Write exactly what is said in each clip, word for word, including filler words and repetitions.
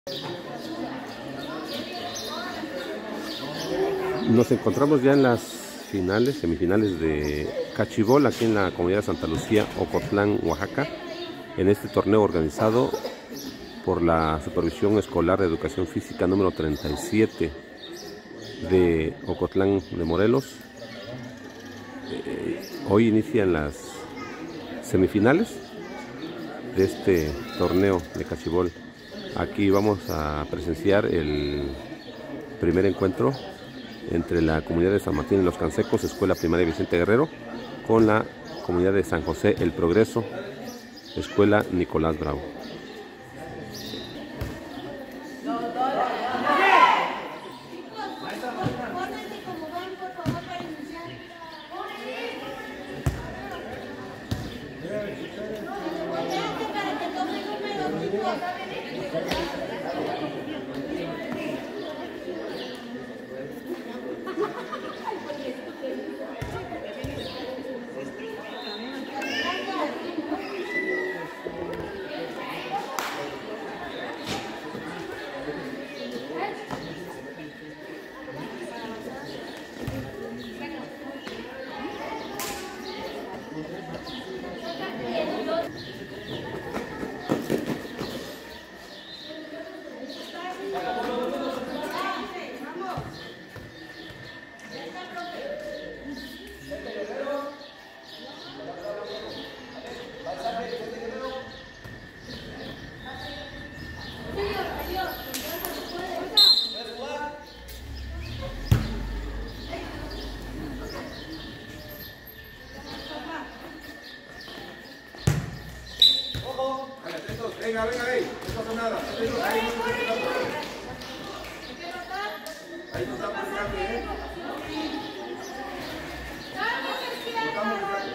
Nos encontramos ya en las finales, semifinales de cachibol aquí en la comunidad de Santa Lucía, Ocotlán, Oaxaca, en este torneo organizado por la Supervisión Escolar de Educación Física número treinta y siete de Ocotlán de Morelos. Eh, hoy inician las semifinales de este torneo de cachibol. Aquí vamos a presenciar el primer encuentro entre la comunidad de San Martín de los Cansecos, Escuela Primaria Vicente Guerrero, con la comunidad de San José El Progreso, Escuela Nicolás Bravo. Venga, venga, ahí, no pasa nada. Ahí no está Ahí no está por el ¿eh? Botamos el cable.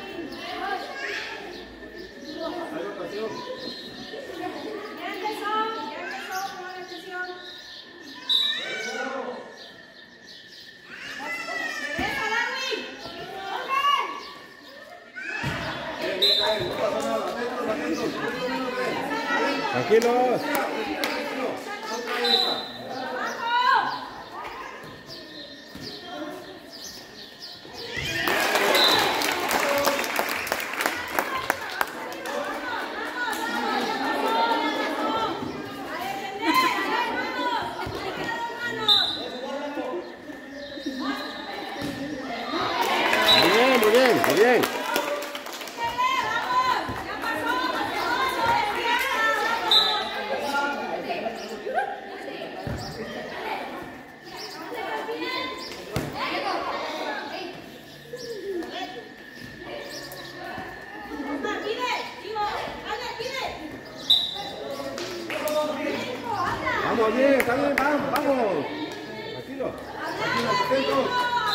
Hay ocasión. Ya empezó, ya empezó, pon atención. ¡Regresa, Darwin! Bien, bien, ahí, no pasa nada. Atentos, atentos. Tranquilos. Muy bien, muy bien, muy bien. Vamos bien, está bien, vamos, vamos. Tranquilo. Tranquilo, atentos.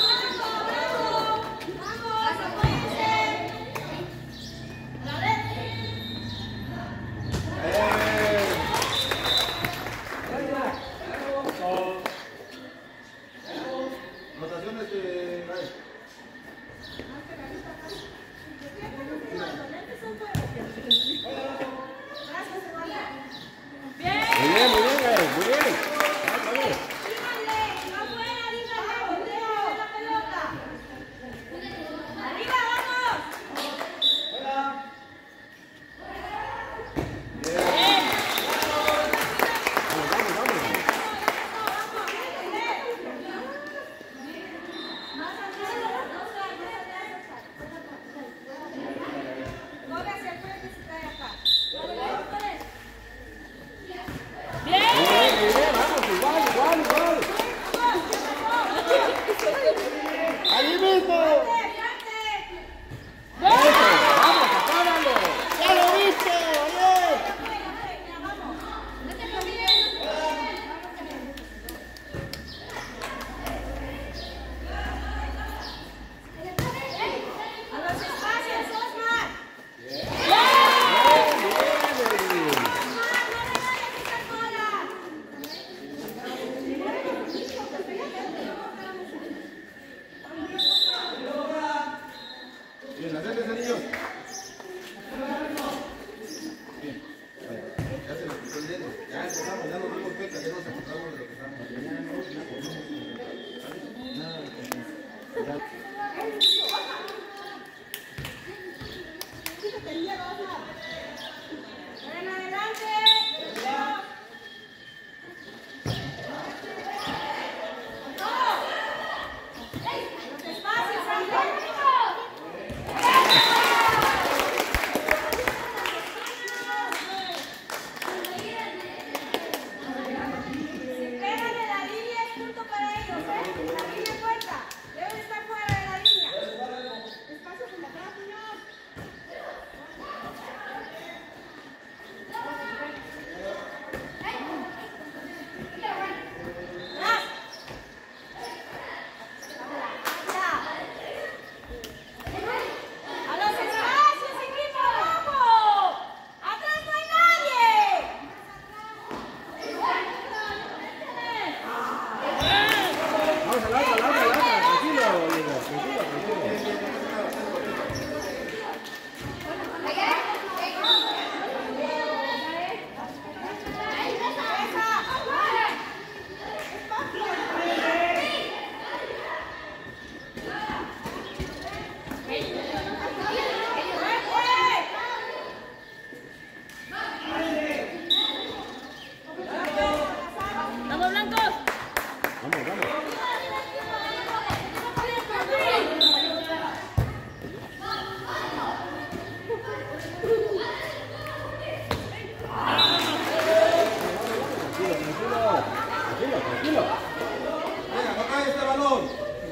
Rotaciones de... Muy bien, muy bien, muy bien. Vamos, vamos. ¡Díganle! ¡No fuera, díganle! Tranquilo, tranquilo. Venga, no cae este balón.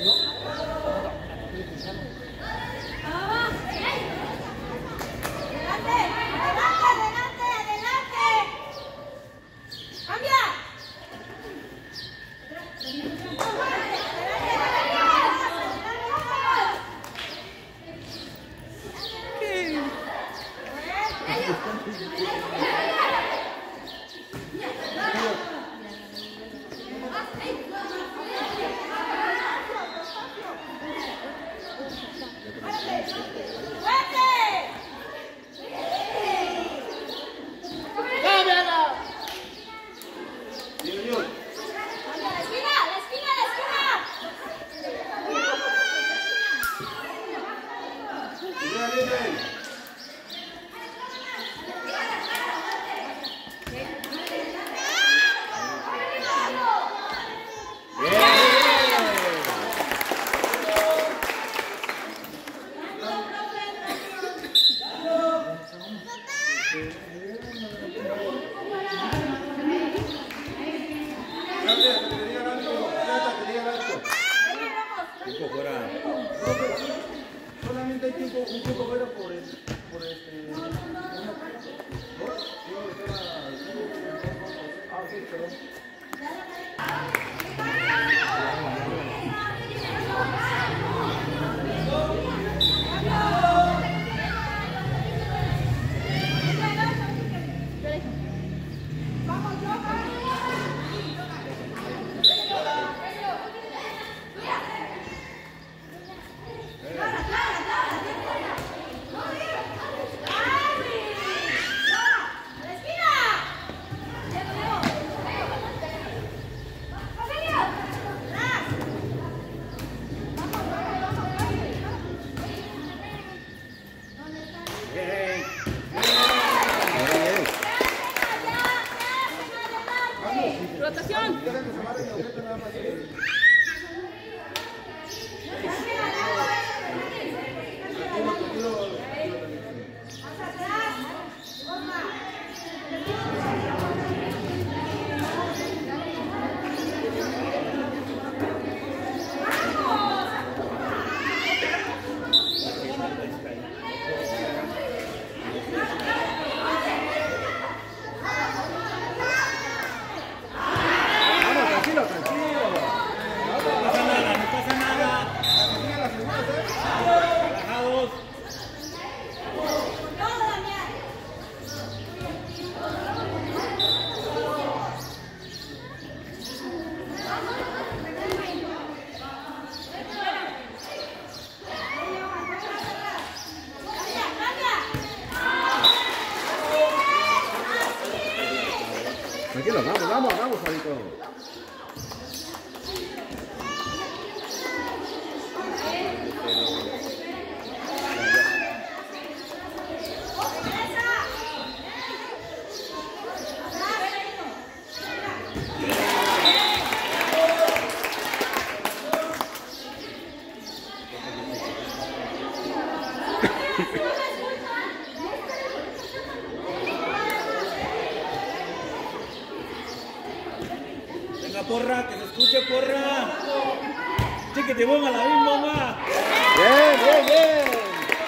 Adelante, adelante, adelante. Cambia. Solamente hay tiempo, un tiempo fuera por el, por este. Ah, sí, perdón. Rotación. Tranquilo, vamos, vamos, vamos, Fabito. Porra, que se escuche, porra. Sí, que te ponga la misma, mamá. Bien, bien, bien.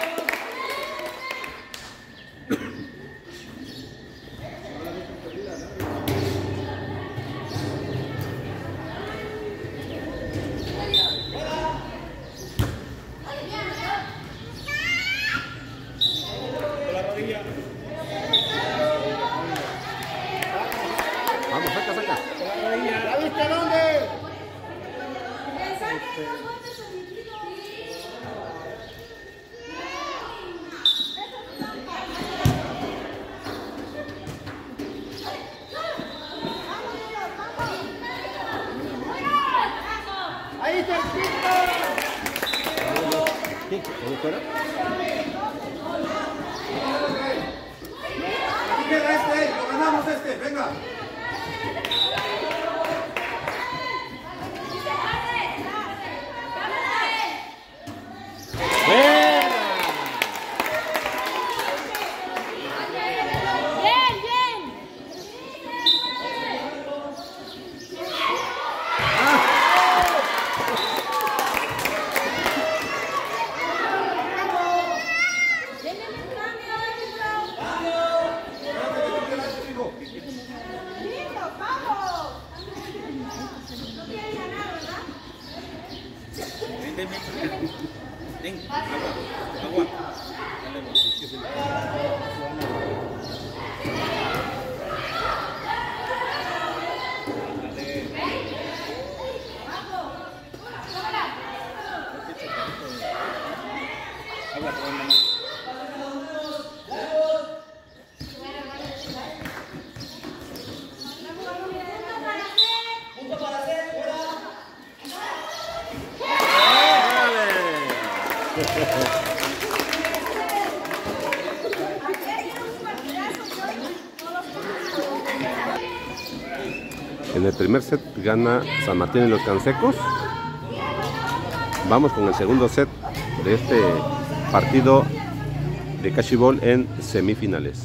Con la rodilla. Vamos, saca, saca. Con la rodilla. ¿La viste dónde? Ahí cerquita. ¿Cómo fuera? Aquí queda este, lo ganamos este, venga. Bien, bien. ven, ven. Ven, agua, agua. Dale, amor. Agua, agua, mamá. En el primer set gana San Martín y los Cansecos. Vamos con el segundo set de este partido de cachibol en semifinales.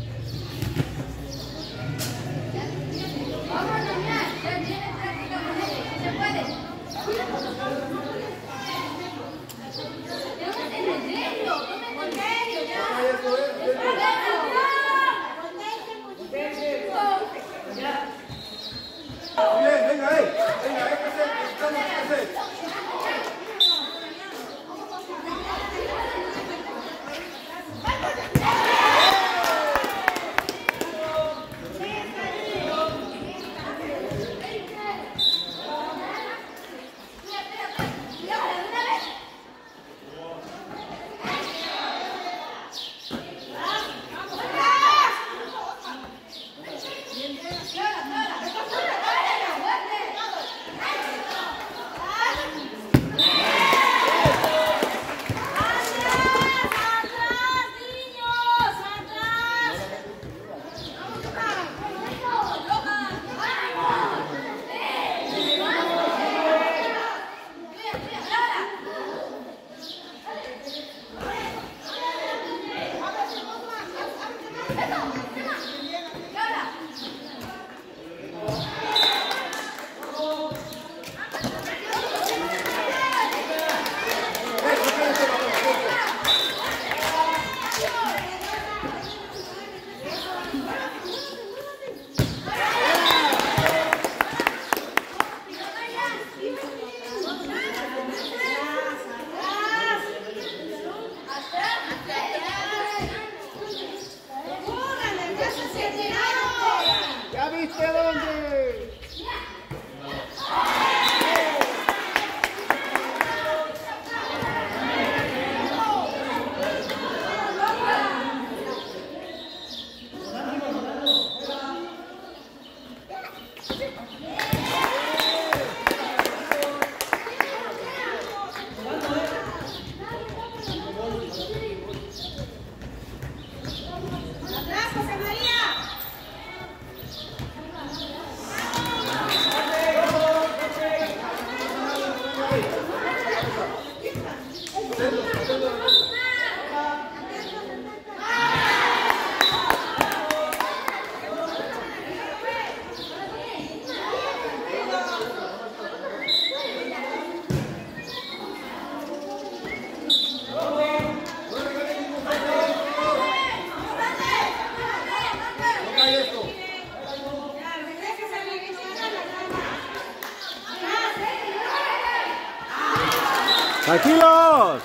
¡Tranquilos!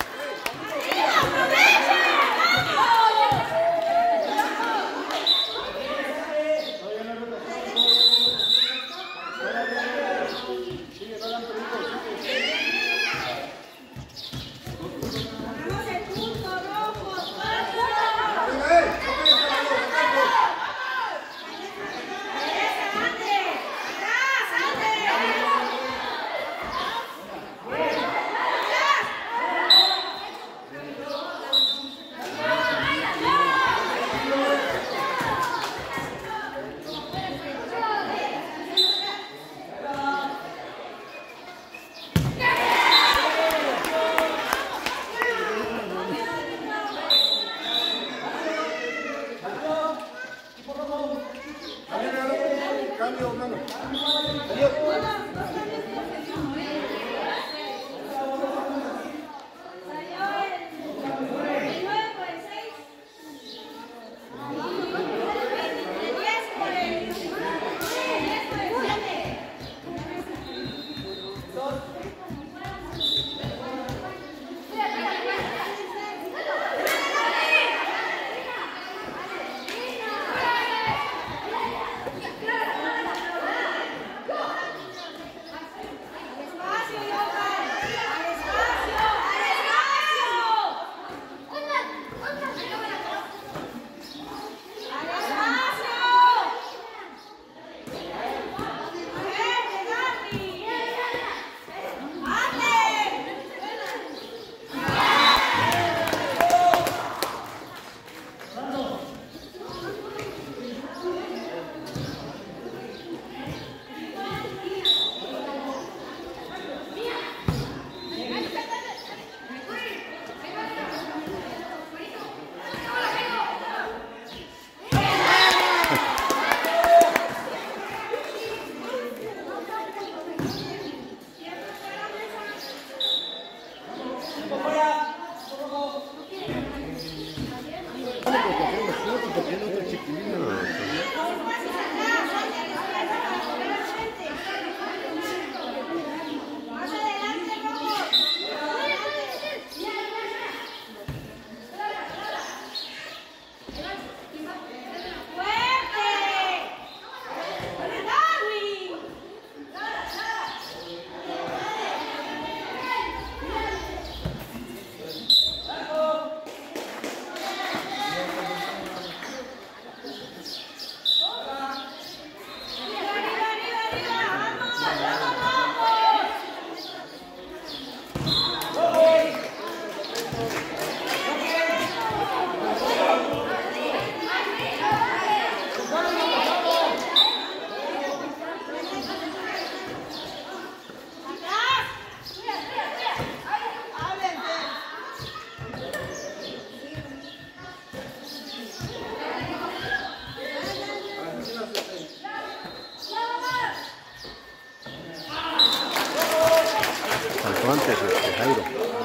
Antes, este, Jairo.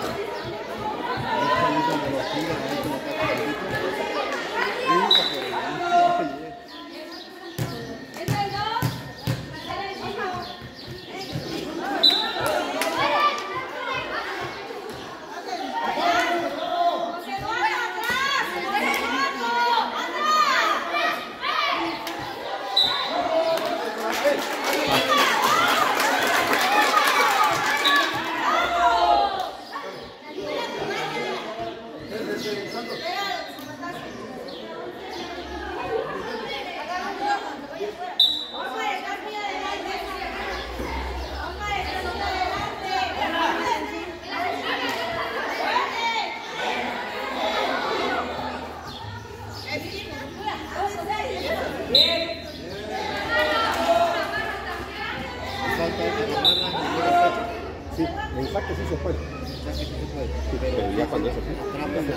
Sí, en saque sí se puede. Sí, pero ya cuando es así.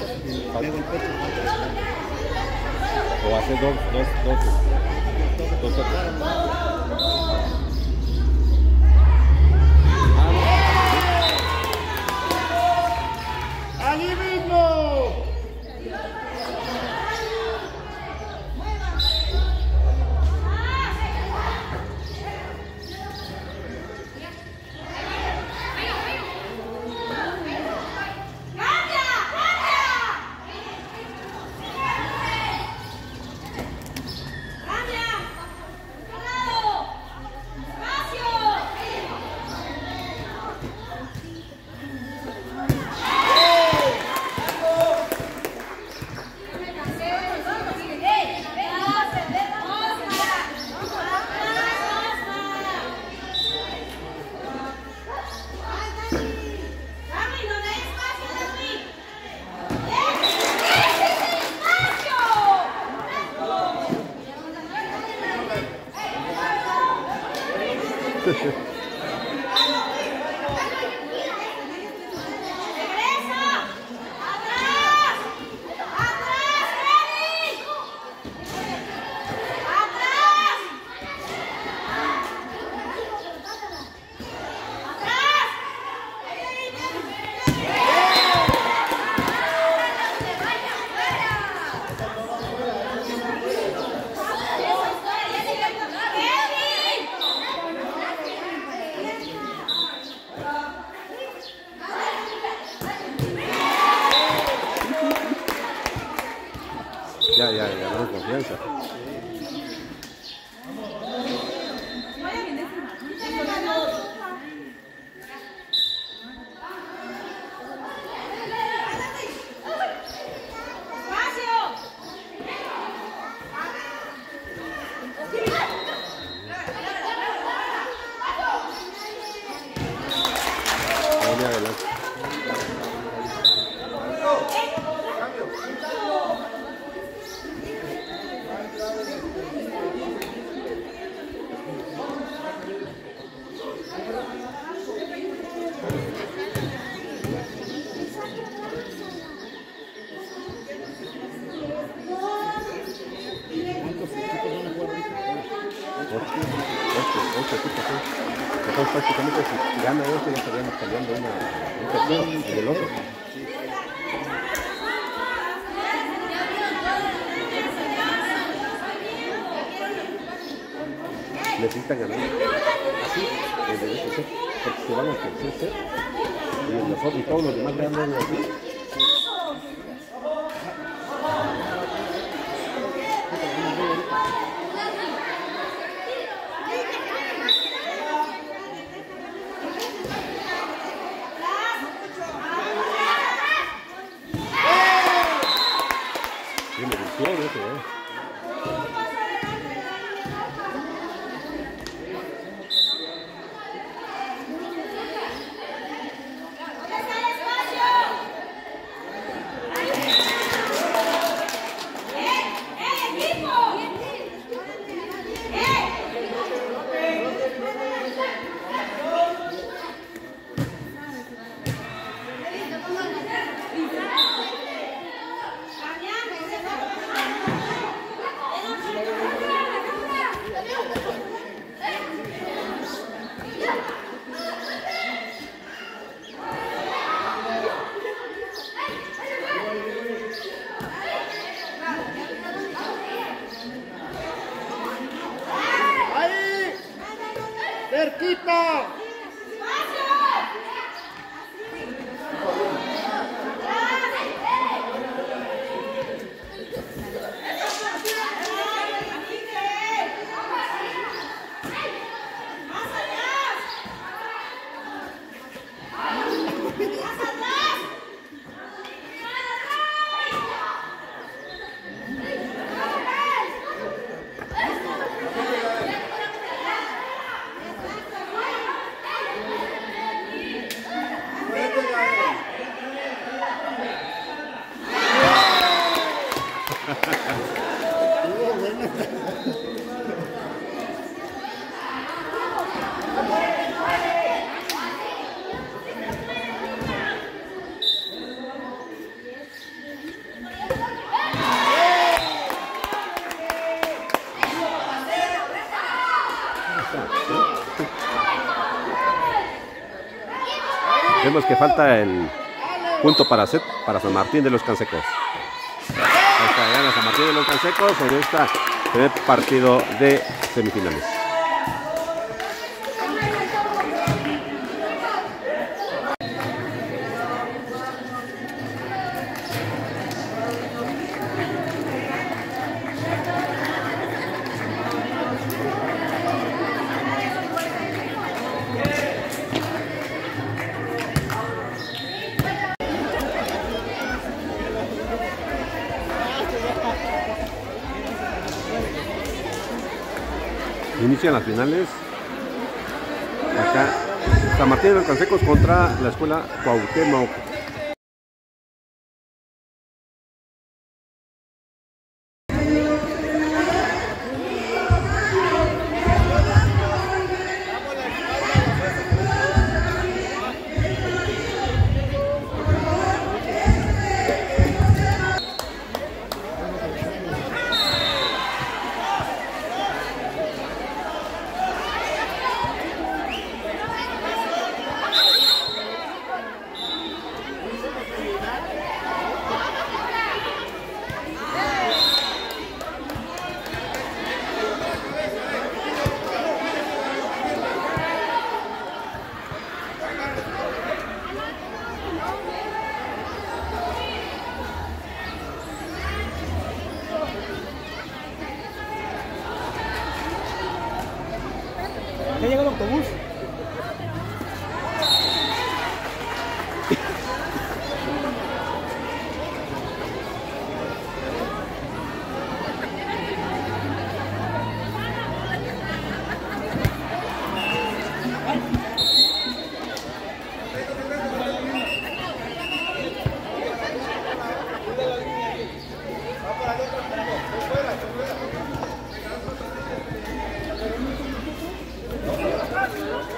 O hace dos, dos, dos. Dos, dos. ¡Allí mismo! Ya, ya, ya, no confianza. Vamos adelante. Ocho, ocho, ocho equipos, ¿eh? Entonces prácticamente si gana este ya estaríamos peleando una, un tercero en el otro. Necesitan ganar así desde este set, porque se van a tercer set y nosotros y todos los demás ganan así. Tiene visión ese, eh. ¡Cerquita! Vemos que falta el punto para set para San Martín de los Cansecos. Ahí está, gana San Martín de los Cansecos en este primer partido de semifinales. Inician las finales. Acá San Martín de los Cansecos contra la escuela Cuauhtémoc. Ya llegó el autobús. ¡Vamos!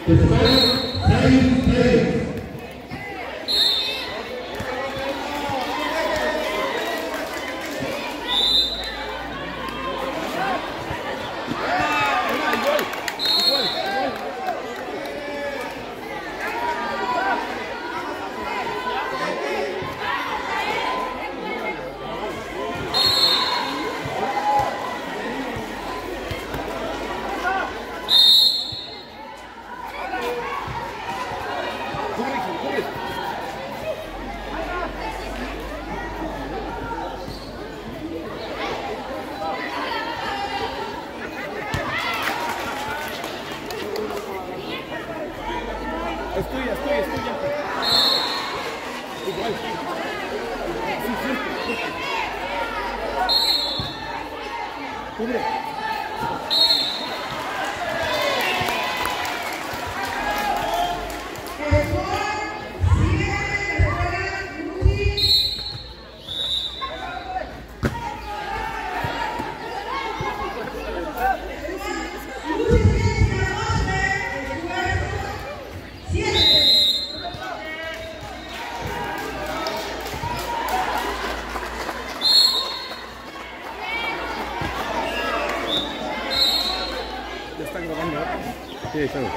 Es tuya, es tuya, es tuya. Igual. Sí, sí. Cubre. Sí, estamos.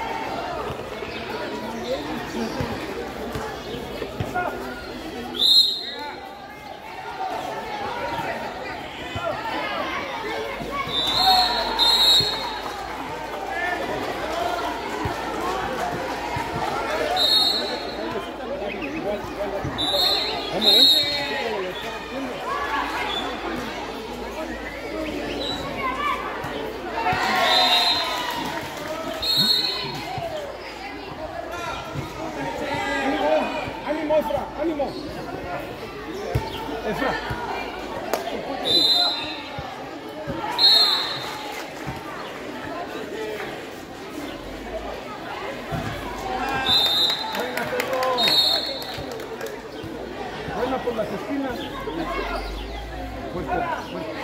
ánimo. Efra. Buena por las esquinas. Fuerte, fuerte.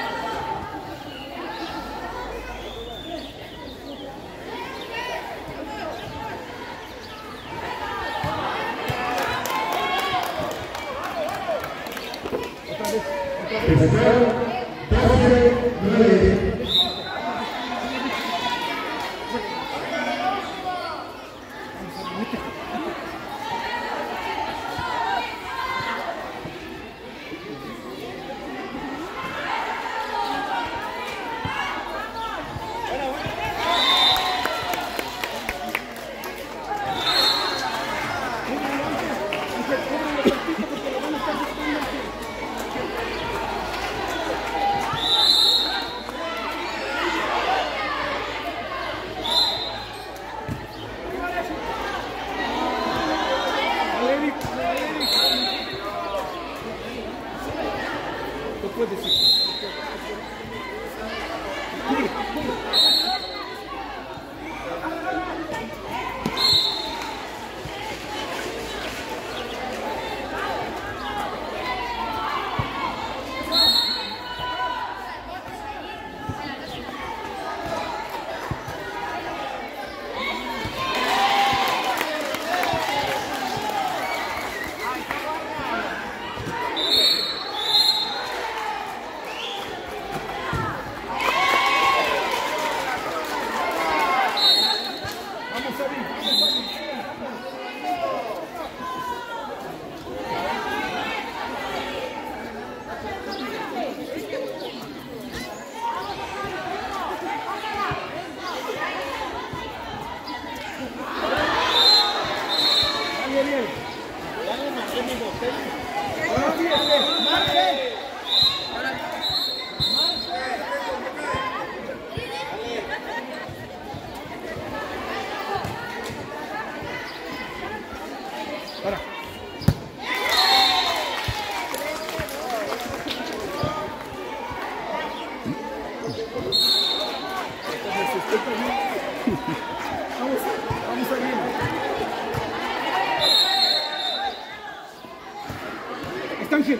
Ángel.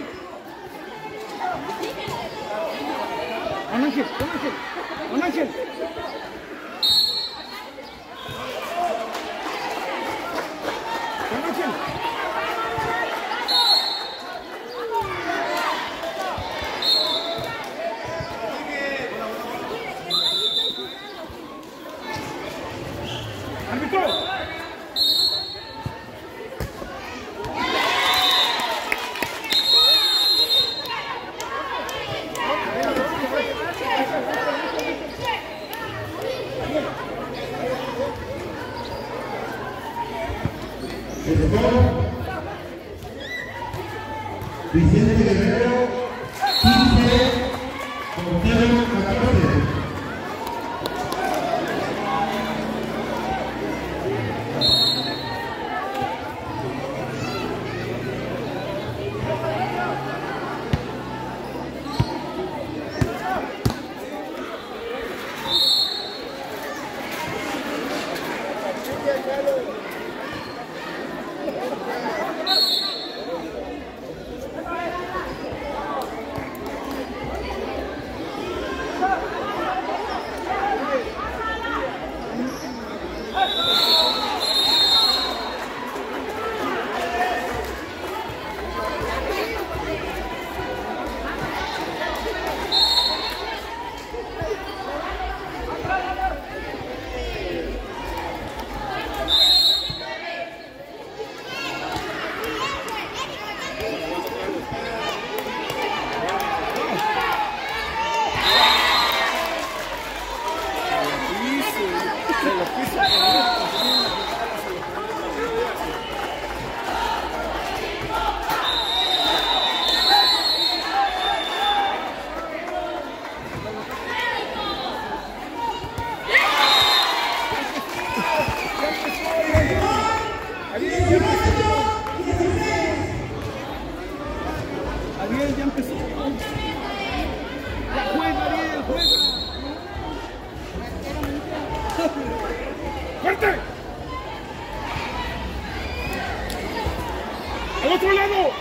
Don Ángel, Don Ángel, Don Ángel. Vicente Guerrero, quince, Montero, catorce. Ariel ya empezó. Ya juega, Ariel, juega. ¡Fuerte! ¡Al otro lado!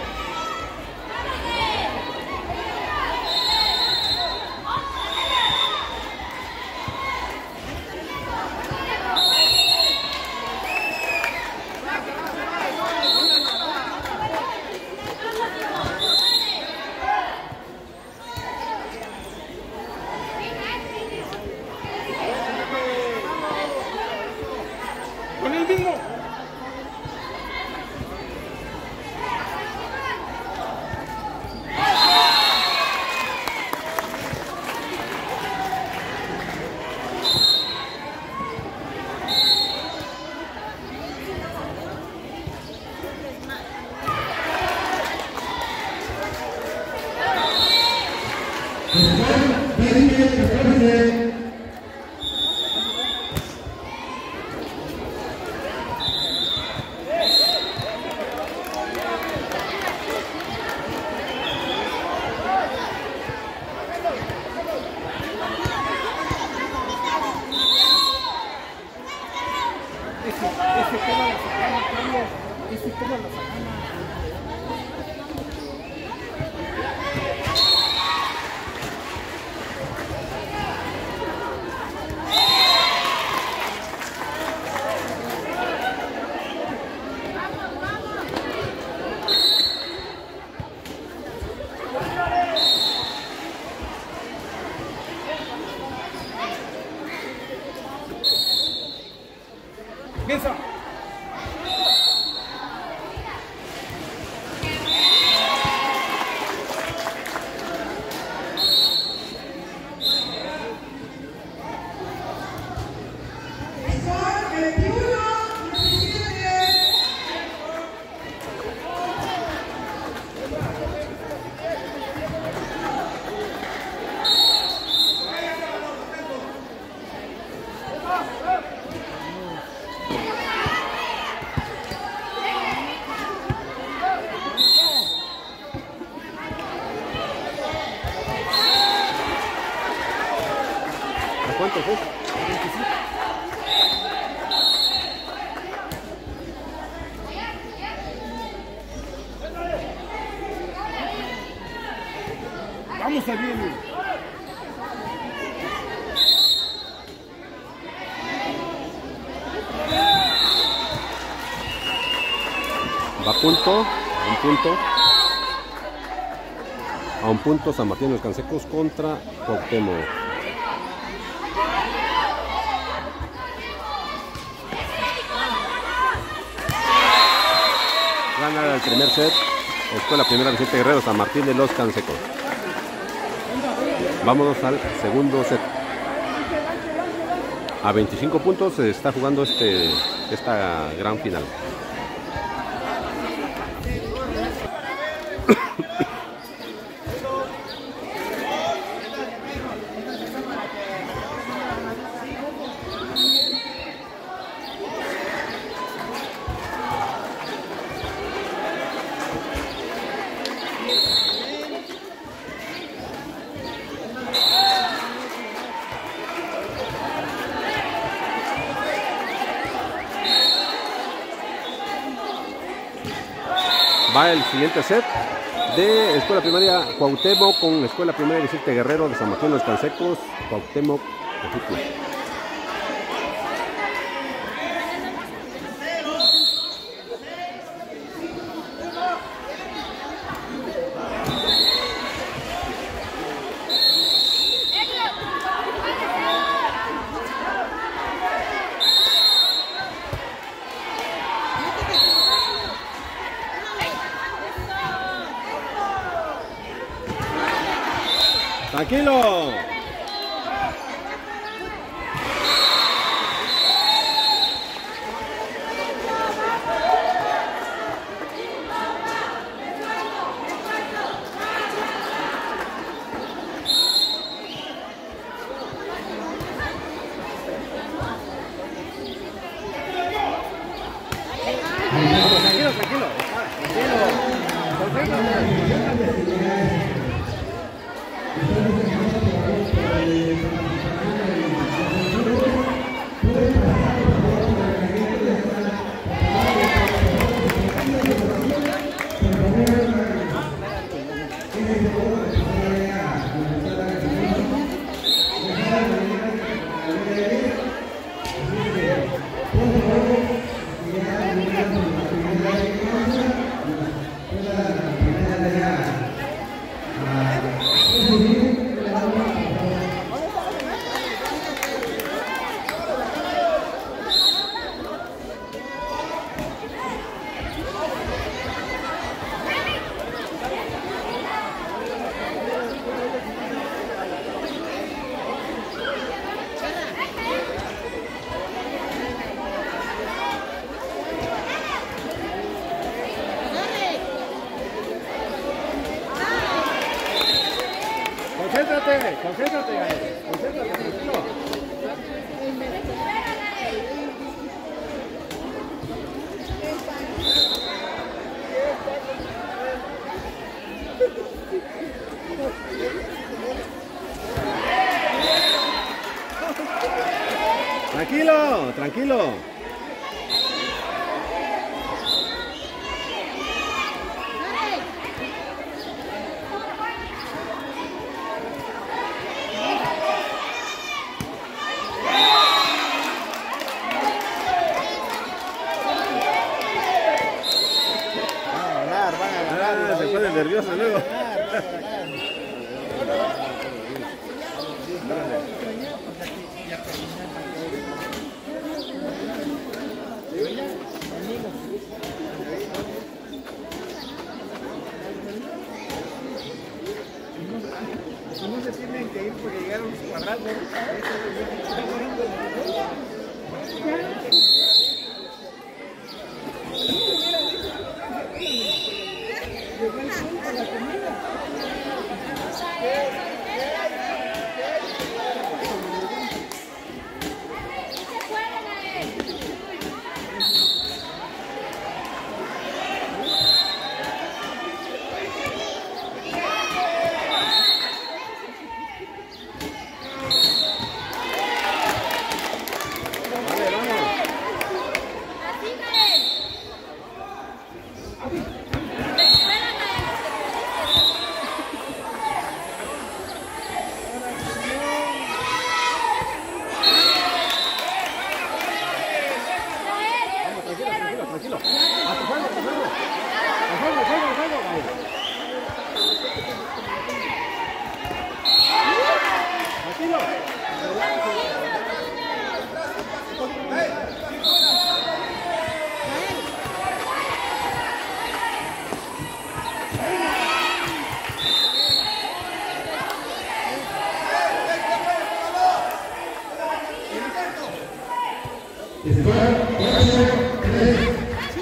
Con el mismo. Ese, ese toma la sacana, Carlos. Ese toma la sacana. Mesa. ¿Cuánto fue? veinticinco. Vamos a bien. Va a punto, a un punto. A un punto San Martín de los Cansecos contra Cuauhtémoc. Gana el primer set Escuela Primera Vicente Guerrero, San Martín de los Cansecos. Vámonos al segundo set. A veinticinco puntos se está jugando este, esta gran final. Va el siguiente set de Escuela Primaria Cuauhtémoc con Escuela Primaria Vicente Guerrero de San Martín de los Cansecos. Cuauhtémoc Ejutla. Tranquilo. Tranquilo, tranquilo. Concéntrate, concéntrate, Gael. Concéntrate, tranquilo. Tranquilo, tranquilo. Ah, se pone nervioso luego. No se tienen que ir porque llegaron los cuadrados. tres.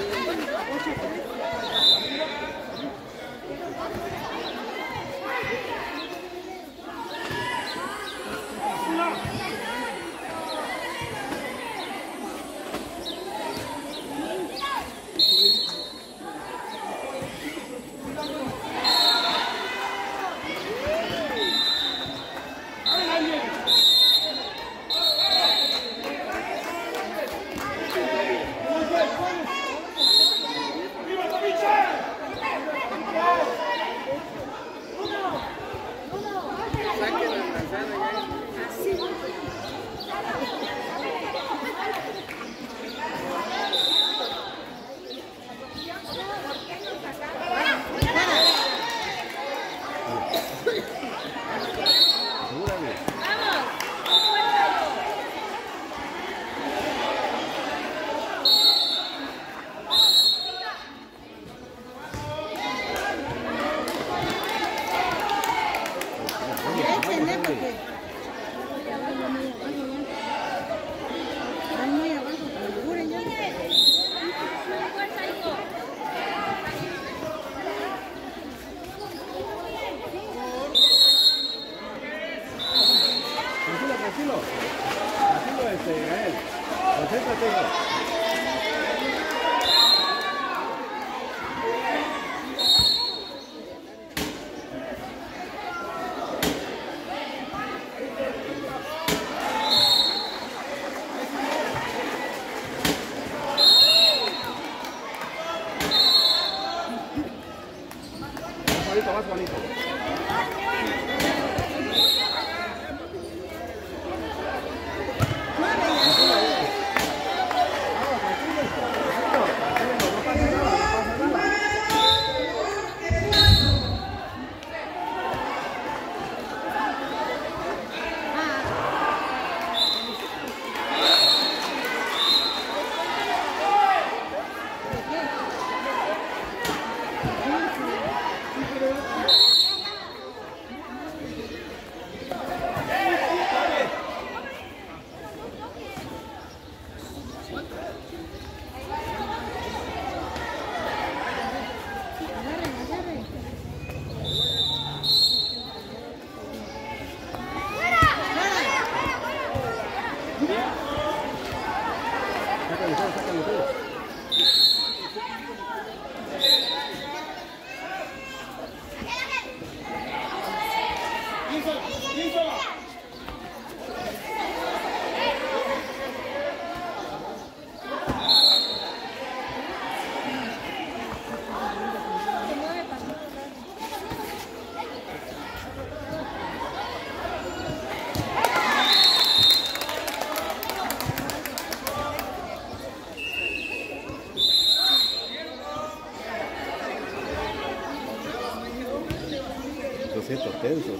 Tenso.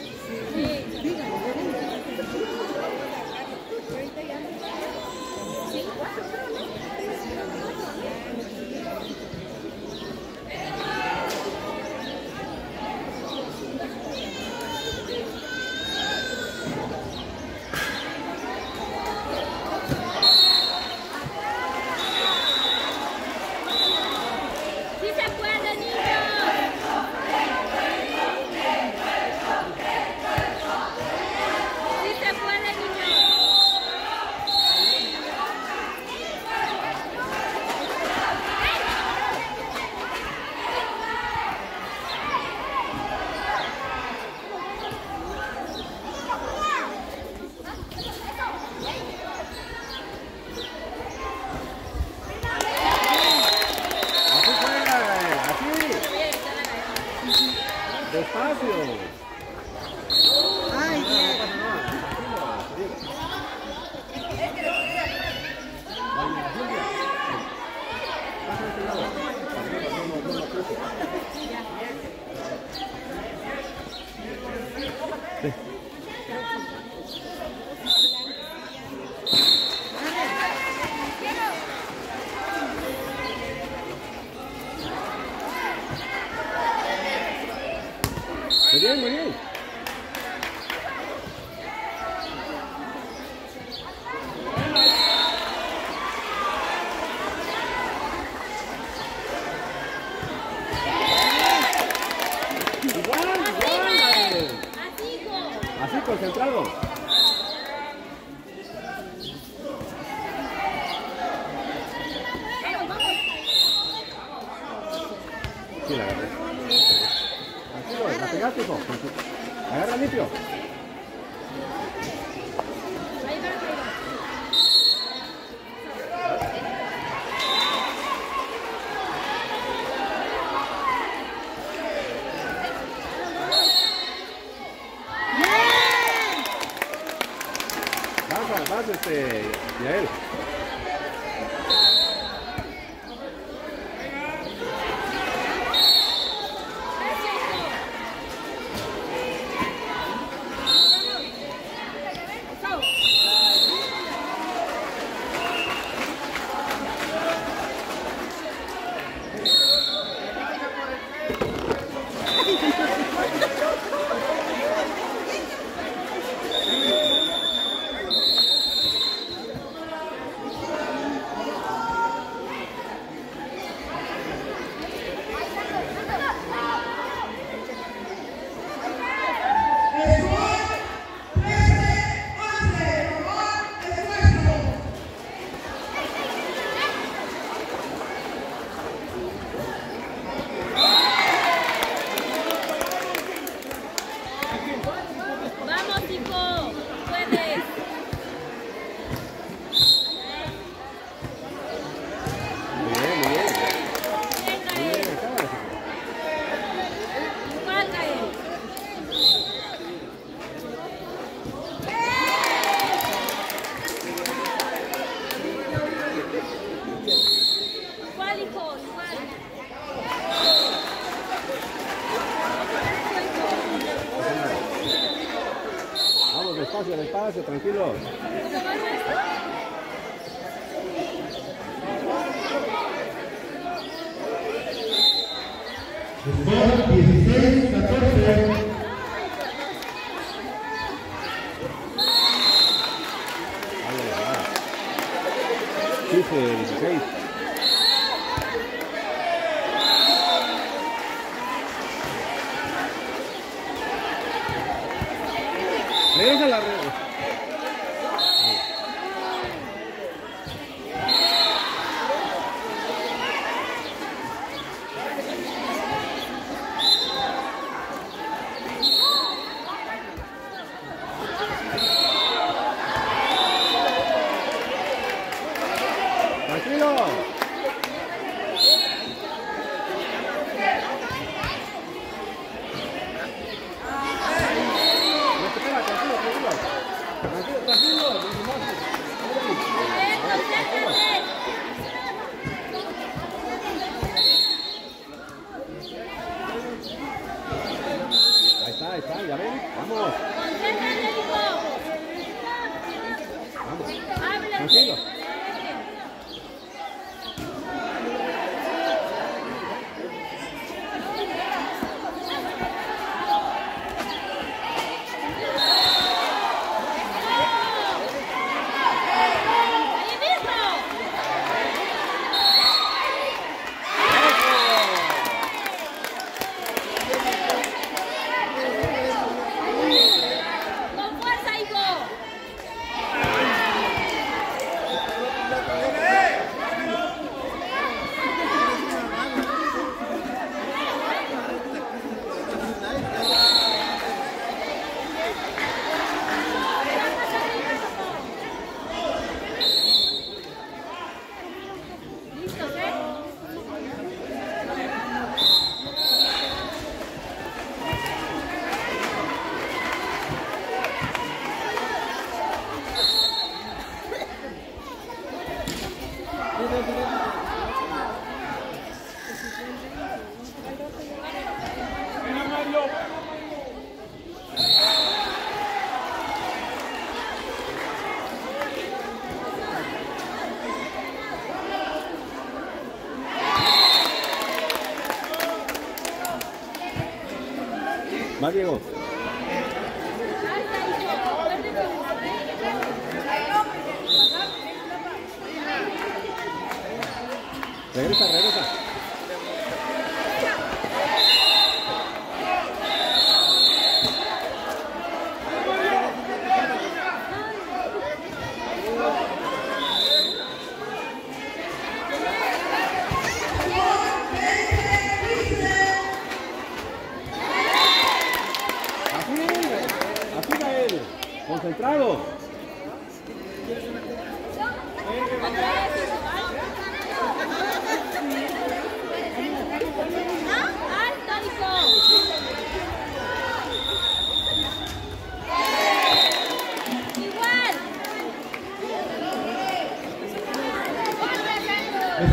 Muy bien, muy bien. centrado. Sí, la agarré. Tranquilo, la pegaste, hijo. Agarra limpio. Vas, vas, este, Yael. Despacio, despacio, tranquilo. Score dieciséis catorce. quince dieciséis. Regresa la red. Tranquilo. Ahí está, ahí está, ya ven, vamos. Vamos, tranquilo. Va, Diego. Regresa, regresa.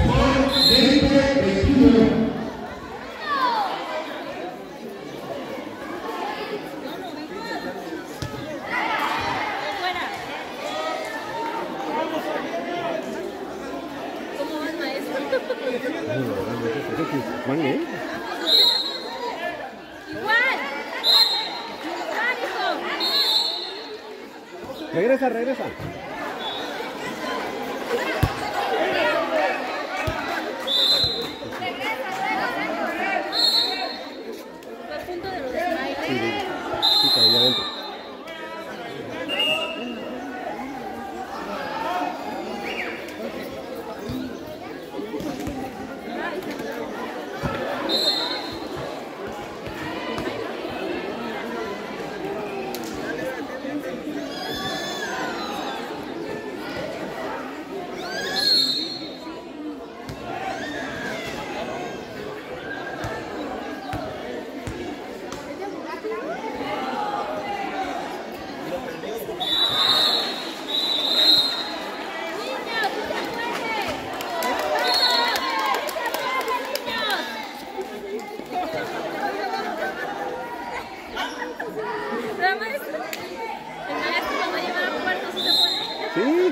por veinte veintiuno. Juan, ¿eh? Igual. Igual, hijo. Regresa, regresa. Fue a punto de lo de Smiley. Sí, está ahí adentro. Sí.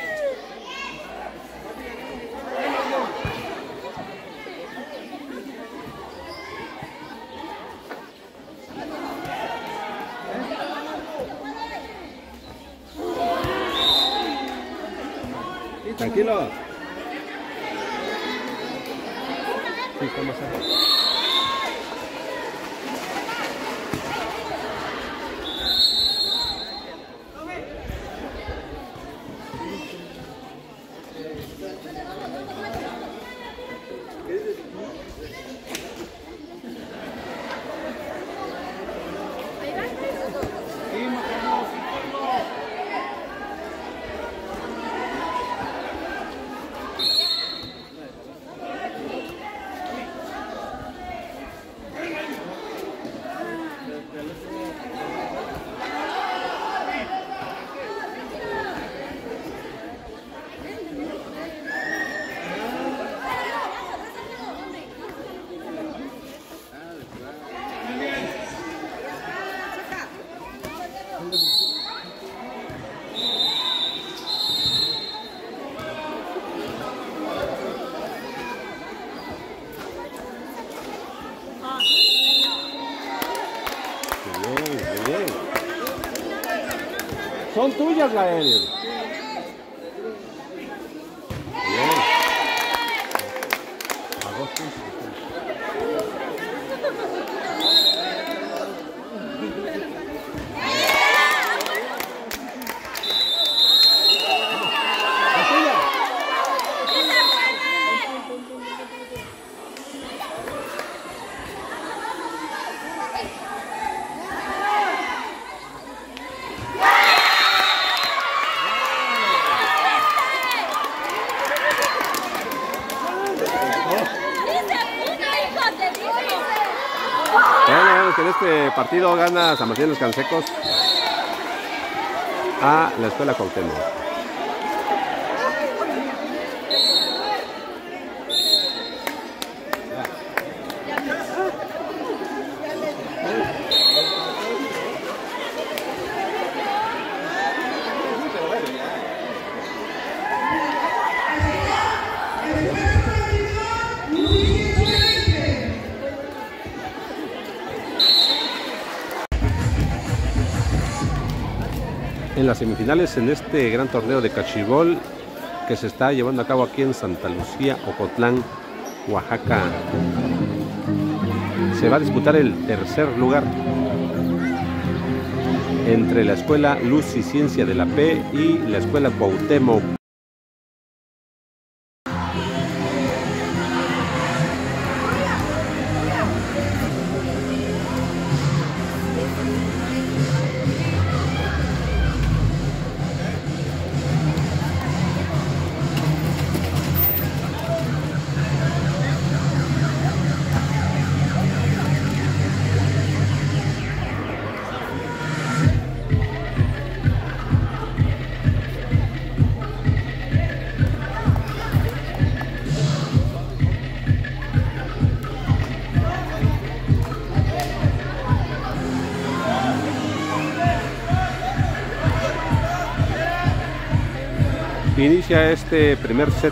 Tranquilo. Sí, está más cerca. Son tuyas, Gael. Bien. A dos puntos. La tuya. Bueno, vemos que en este partido gana San Martín de los Cansecos a la Escuela Cuauhtémoc. En las semifinales en este gran torneo de cachibol que se está llevando a cabo aquí en Santa Lucía, Ocotlán, Oaxaca, se va a disputar el tercer lugar entre la Escuela Luz y Ciencia de la P y la Escuela Cuauhtémoc. inicia este primer set.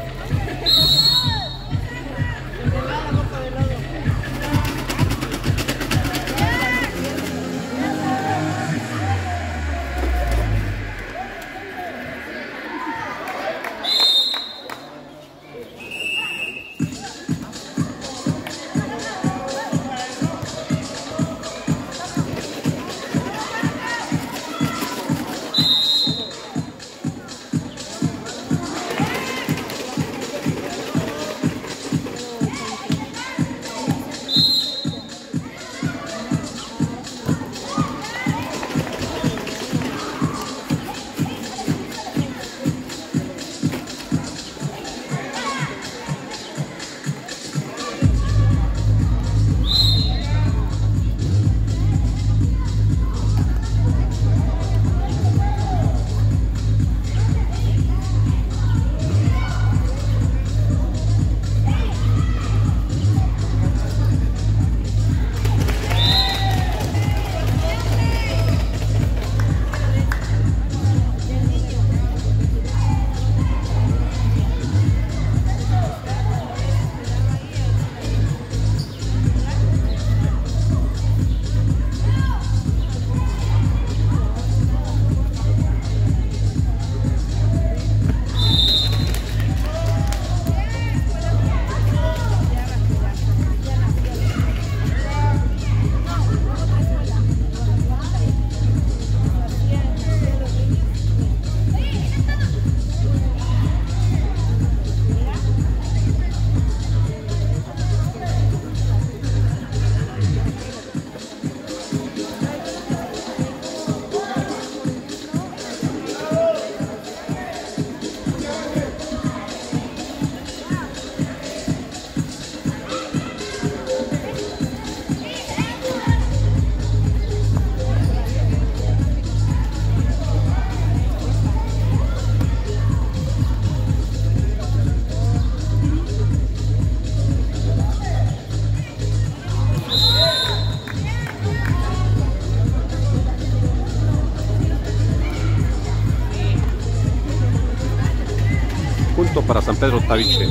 Punto para San Pedro Tabiche.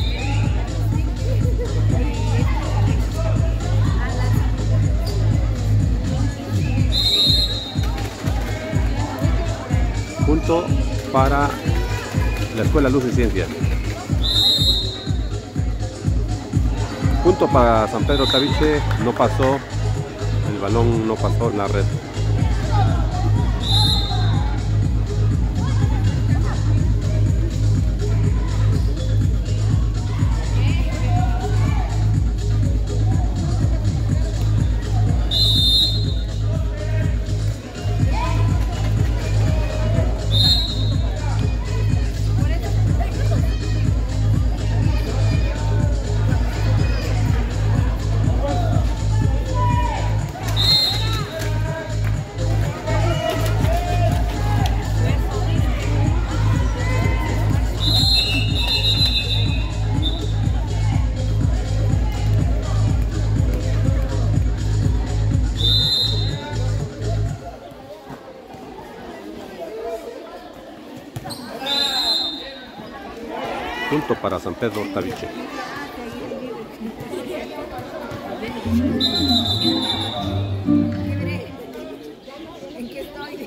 Punto para la Escuela Luz y Ciencia. Punto para San Pedro Tabiche, no pasó, el balón no pasó en la red. Punto para San Pedro Tabiche. ¿En qué estoy?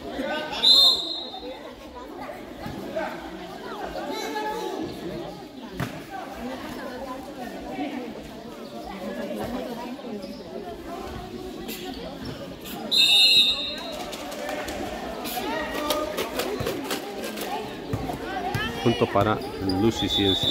Punto para Luz y Ciencia.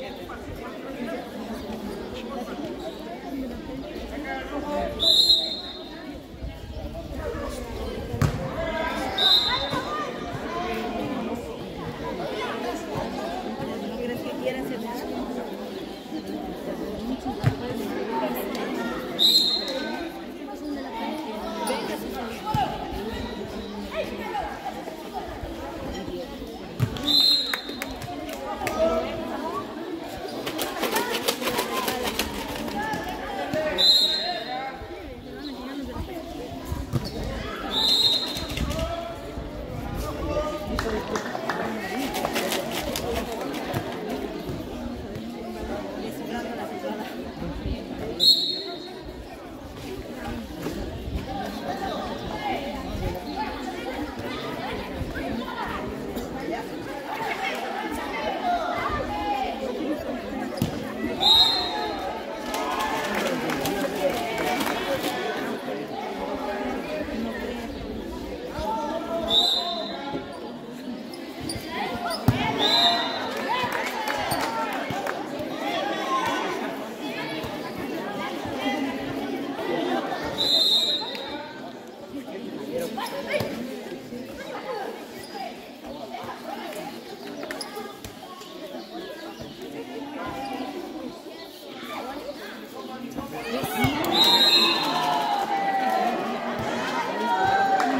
¿Crees que quieren hacer nada?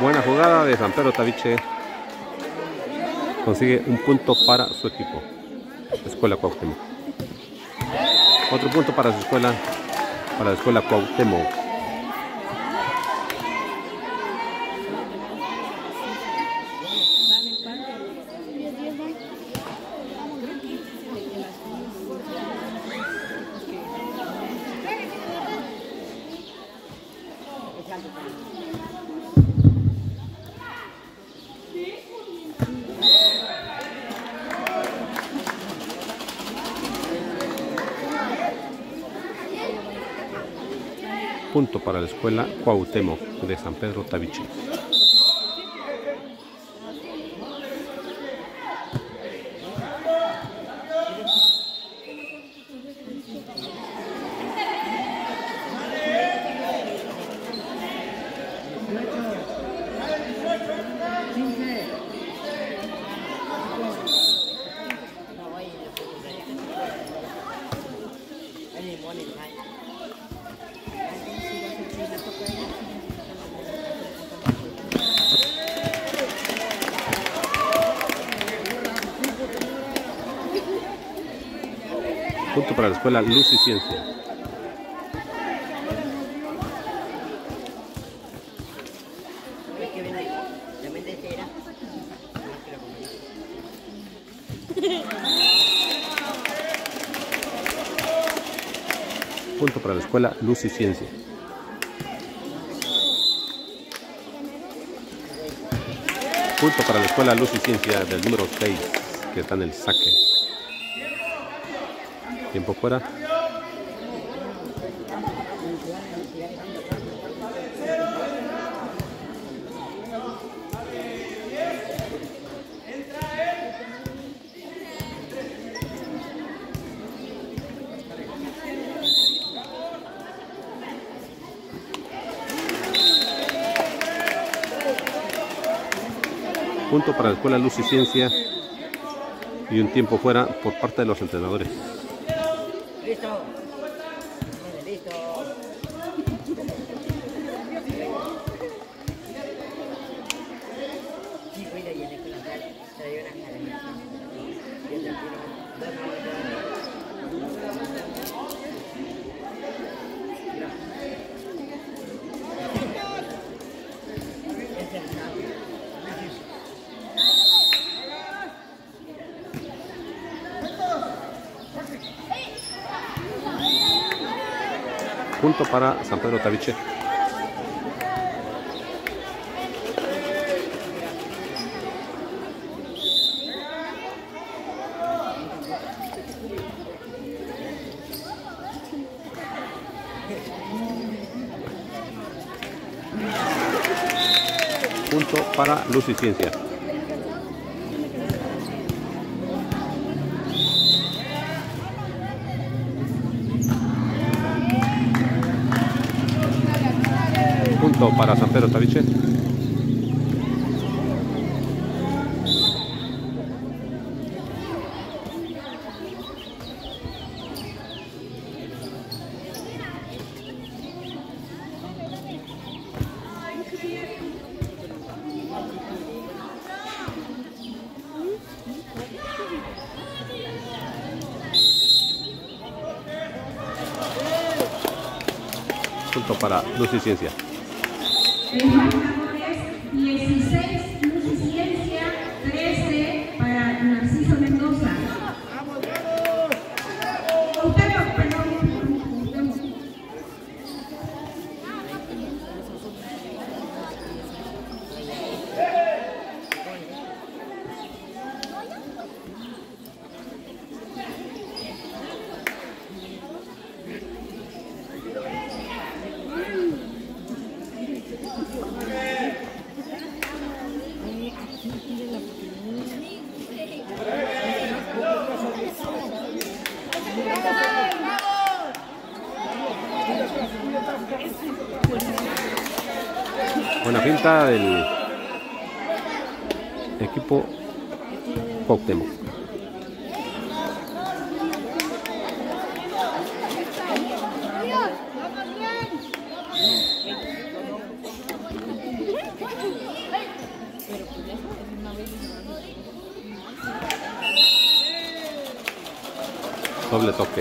Buena jugada de San Pedro Tabiche. Consigue un punto para su equipo. Escuela Cuauhtémoc. Otro punto para su escuela, para la Escuela Cuauhtémoc. Punto para la Escuela Cuauhtémoc de San Pedro Tabiche. Punto para la Escuela Luz y Ciencia. Punto para la Escuela Luz y Ciencia. Punto para la Escuela Luz y Ciencia del número seis, que está en el saque. Tiempo fuera. Punto para la Escuela Luz y Ciencia y un tiempo fuera por parte de los entrenadores. Listo. Listo. Sí, cuida y en el colantal trae una cadenita. Yo te quiero dos Punto para San Pedro Tabiche. Punto para Luz y Ciencia. Punto para San Pedro Tabiche. Punto para Luz y Ciencia. Marcadores dieciséis Luz y Ciencia, trece para Narciso Mendoza. Cuauhtémoc, perdón. Buena pinta del equipo Cuauhtémoc. ¡Vamos bien! le toque.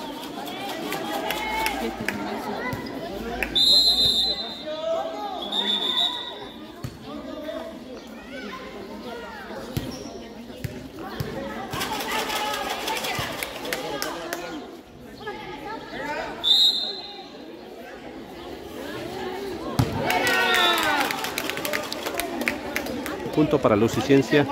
Punto para Luz y Ciencia.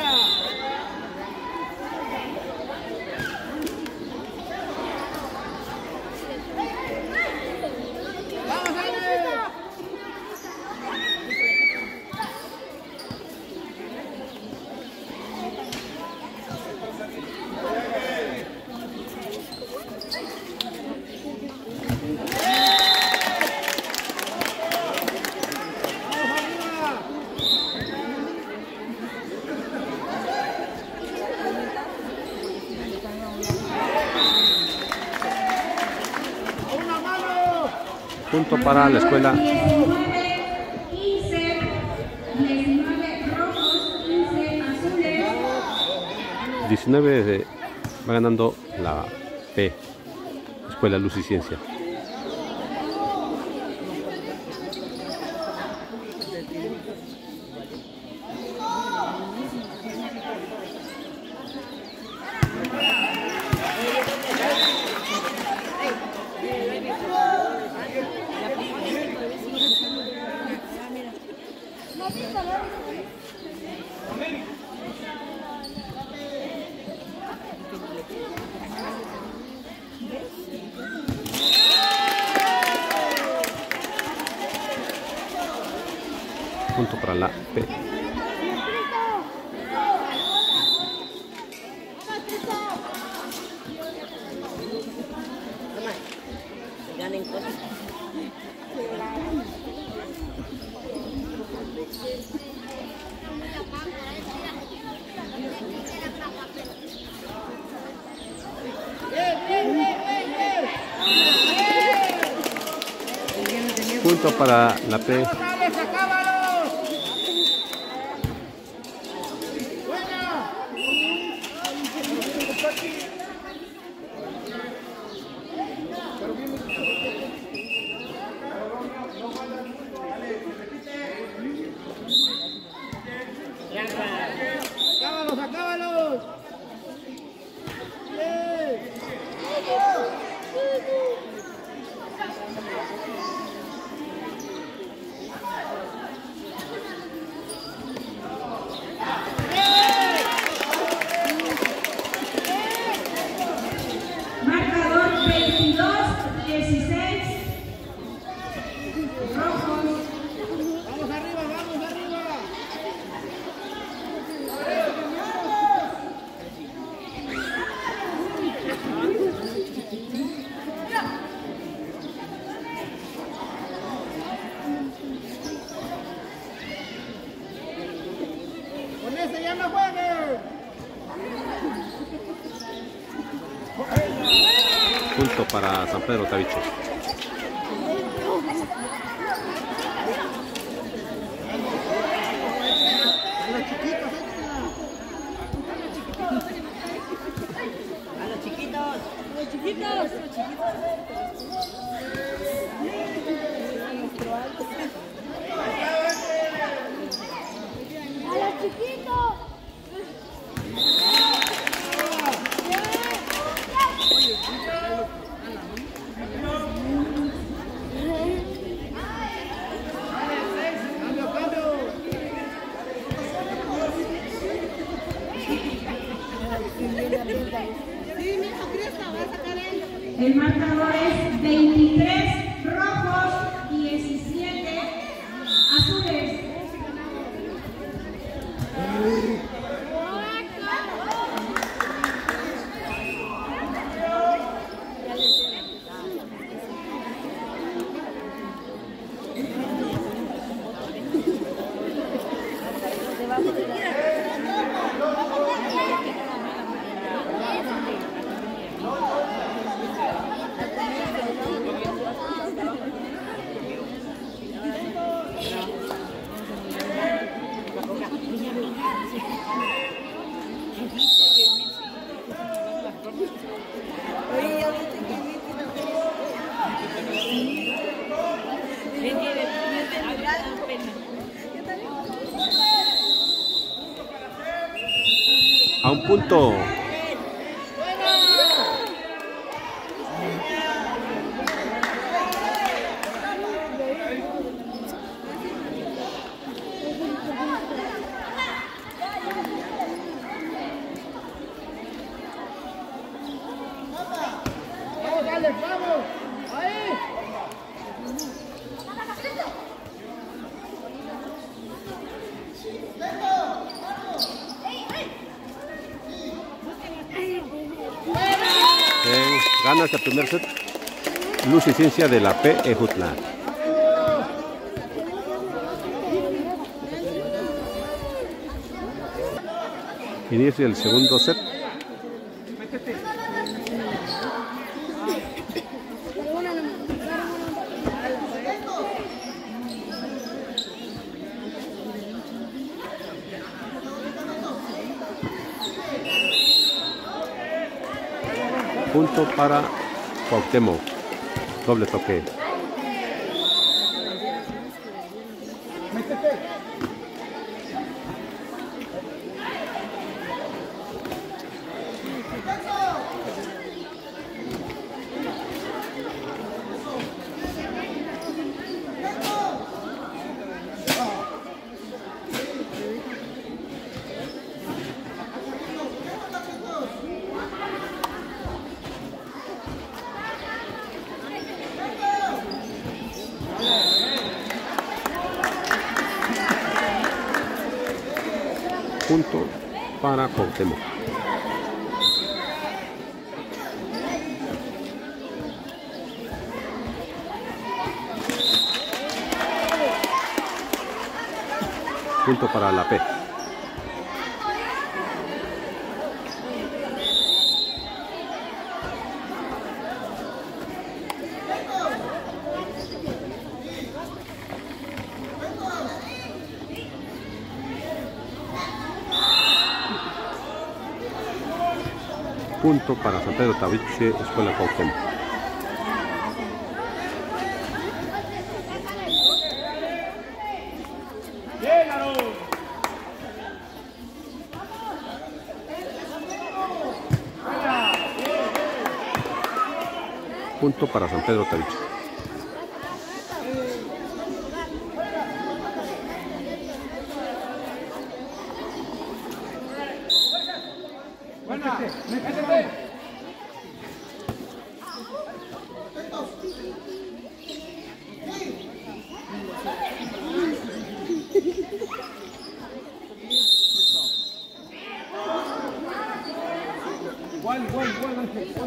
Punto para la escuela. diecinueve, quince, diecinueve rojos, quince azules. diecinueve de, va ganando la P, Escuela Luz y Ciencia. Punto para la P. Ganen cosas. Punto para la P. ¡Acábalos, acábalos! Marcador veintidós, dieciséis rojos. ¡Vamos arriba, vamos arriba! ¡Con ese ya no juegue! Punto para San Pedro Tabicho. A los chiquitos. A los chiquitos. A los chiquitos. ¡A los chiquitos! ¡Cambio, cambio! El marcador es veintitrés rojos, diecisiete azules. A un punto. Vamos, Alex, vamos. Ahí. Bien, gana este primer set. Luz y Ciencia de la P. Ejutla. Inicia el segundo set. Punto para Cuauhtémoc. Doble toque. Punto para Cuauhtémoc. Punto para la P. Punto para San Pedro Tabiche, Escuela Cuauhtémoc. Punto para San Pedro Tabiche. Igual, igual, igual, Ángel, igual.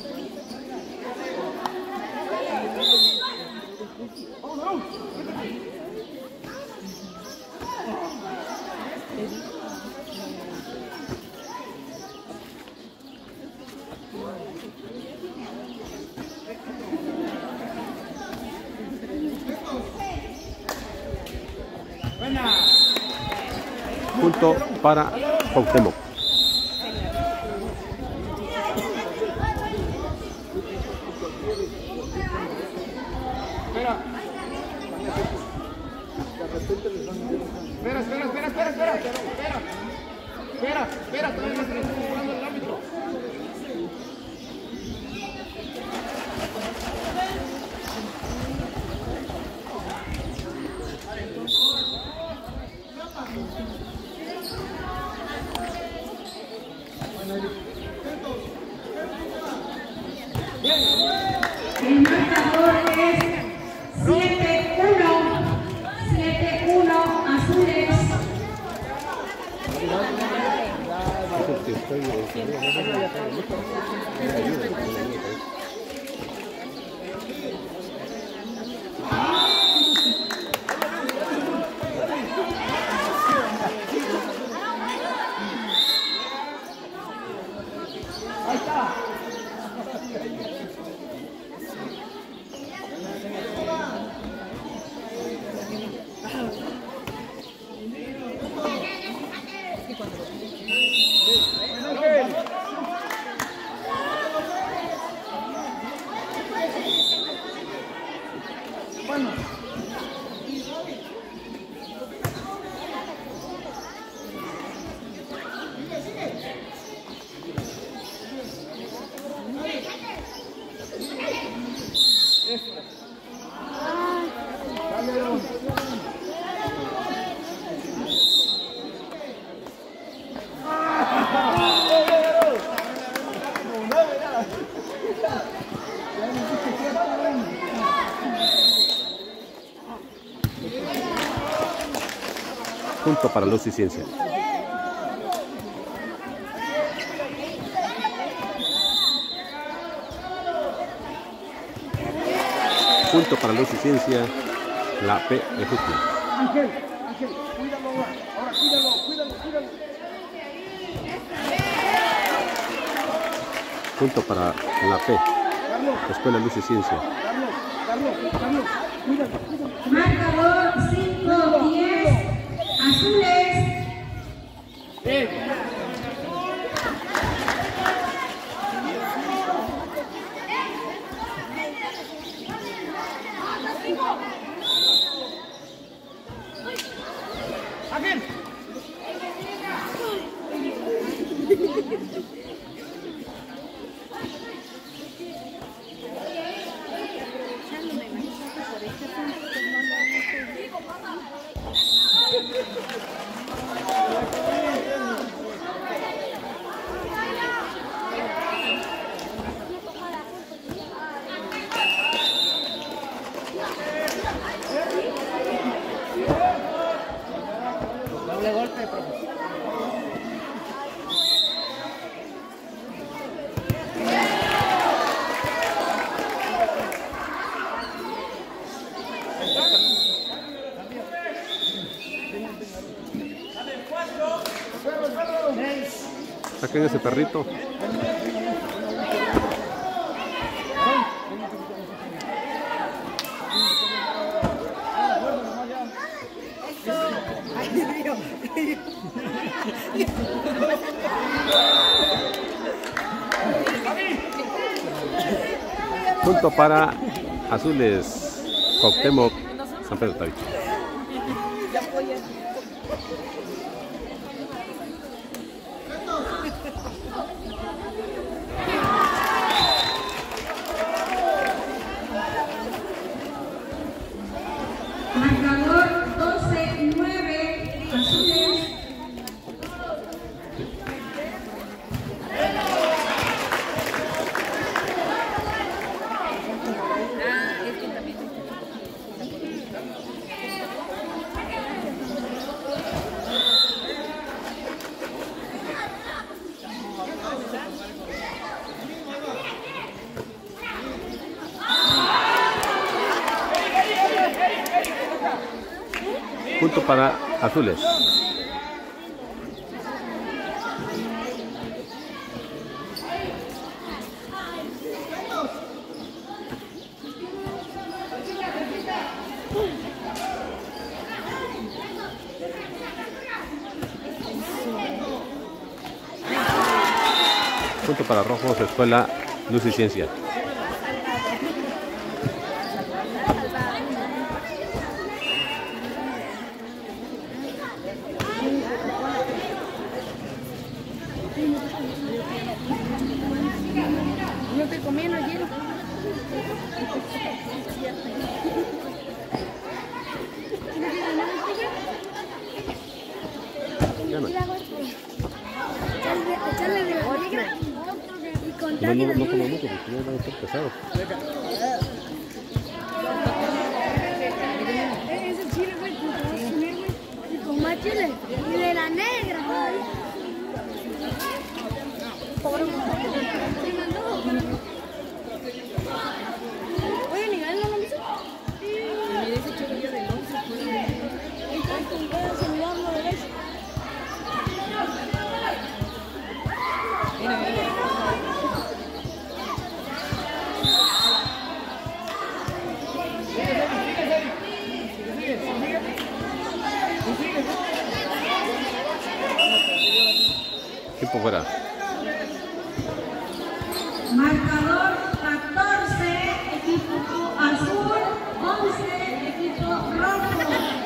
Vamos, vamos. Punto para Cuauhtémoc. Espera, espera, espera, espera, espera, espera, espera, espera, todavía no se le está jugando el árbitro. El marcador es siete uno. siete uno Azules. Ahí está. Bueno. Punto para Luz y Ciencia. Punto para Luz y Ciencia, la P de fútbol. Ángel, Ángel, cuídalo ahora. Ahora cuídalo, cuídalo, cuídalo. Punto para la P, Escuela Luz y Ciencia. Carlos, Carlos, Carlos, cuídalo, cuídalo. Marcador cinco diez, azules. Ángel. Doble golpe, profe. Saquen ese perrito. Punto para Azules, Cuauhtémoc, San Pedro Tabicho. Marcador doce nueve, azules. Punto para Azules. Punto para Rojos, Escuela Luz y Ciencia. No te comí, no quiero. Echarle de la negra y No, contarle no, la no como negra. mucho, porque no van a estar pesados. Ese chile, güey, te lo vas a comer, güey. Y con más chile. Y de la negra, güey. Pobre mujer. Se mandó. Oye, ni ganas, ¿no lo hizo? Mira ese chiquillo de once, pues. Entonces, ¿con qué celularlo de eso? Mira, mira. Tiempo fuera. Marcador catorce, equipo azul, once, equipo rojo.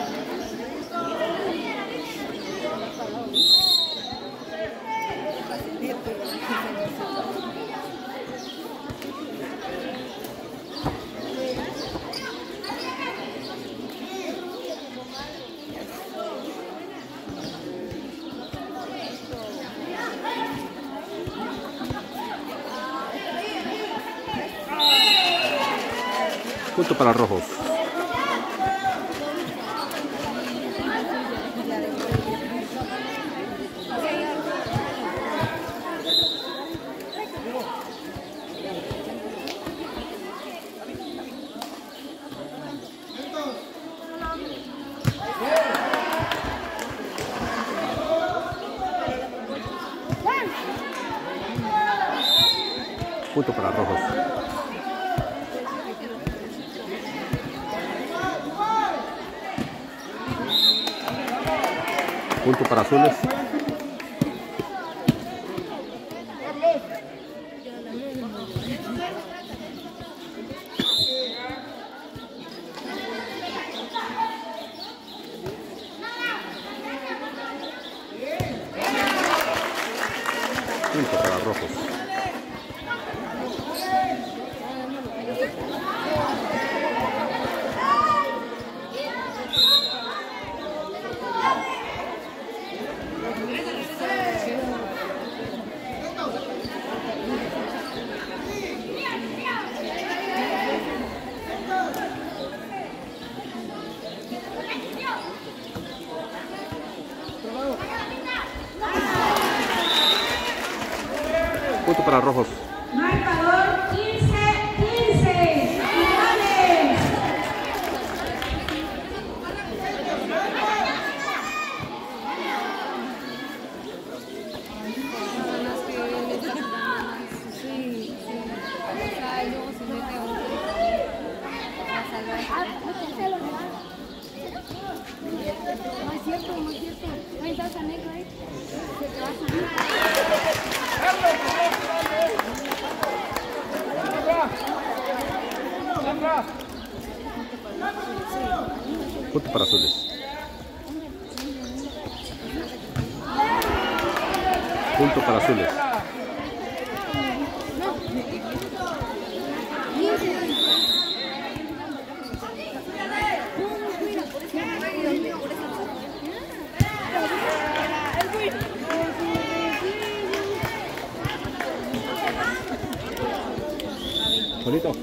Punto para Rojos. Punto para rojos. Punto para azules. Punto para rojos. Punto para rojos. Marcador quince quince. Iguales. Sí, sí. O sea, y luego se mete a otro a salvar. Ah, no te sé lo que va. No es cierto, no es cierto. No hay salsa negra ahí. Se te va a subir. Punto para azules. Punto para azules. Solito.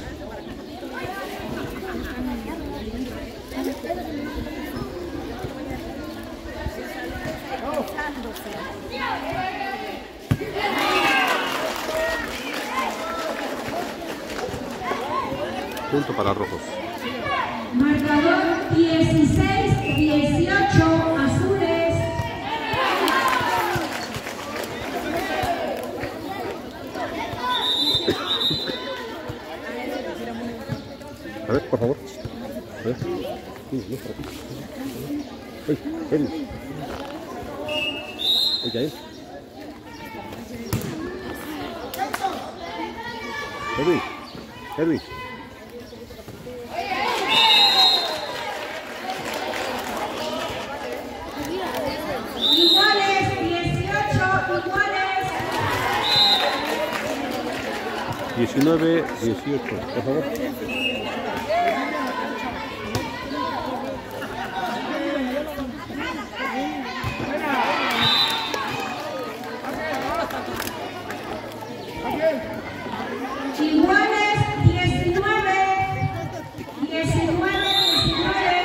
Punto para rojos. Marcador dieciséis dieciocho. Azules. A ver, por favor. A ver. Sí, no, por aquí. ¡Ey, Edwin! ¡Ey, Yael! ¡Edwin! ¡Edwin! Iguales dieciocho. Iguales. diecinueve dieciocho, por favor. Iguales diecinueve. diecinueve diecinueve.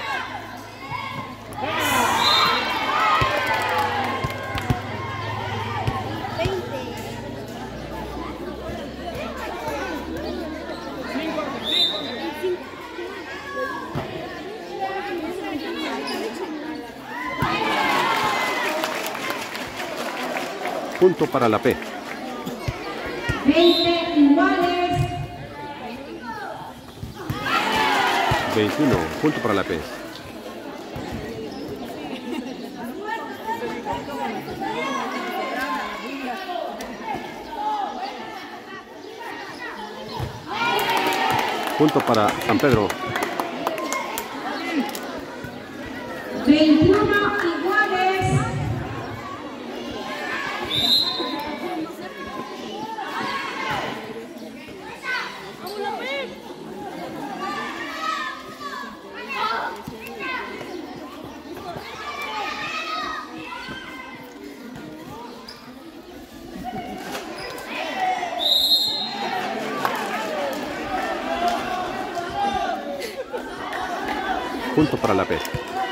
Punto para la P. veinte iguales. veintiuno. Punto para la P. Punto para San Pedro. veintiuno iguales. Punto para la P.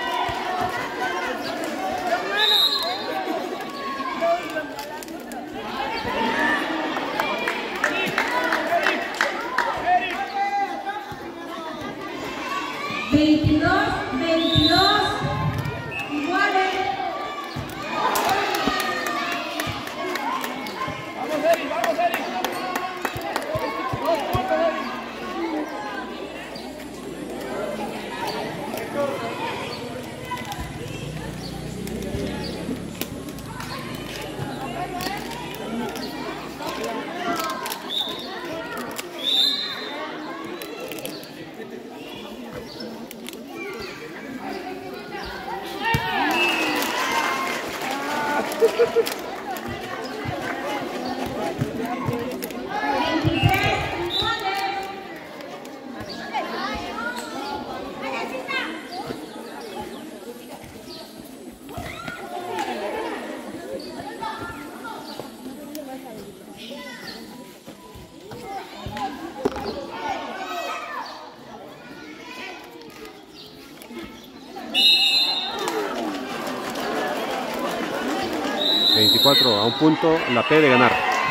veintidós veintidós iguales. Vamos, Eri, vamos, Eri. veinticuatro a un punto la P de ganar.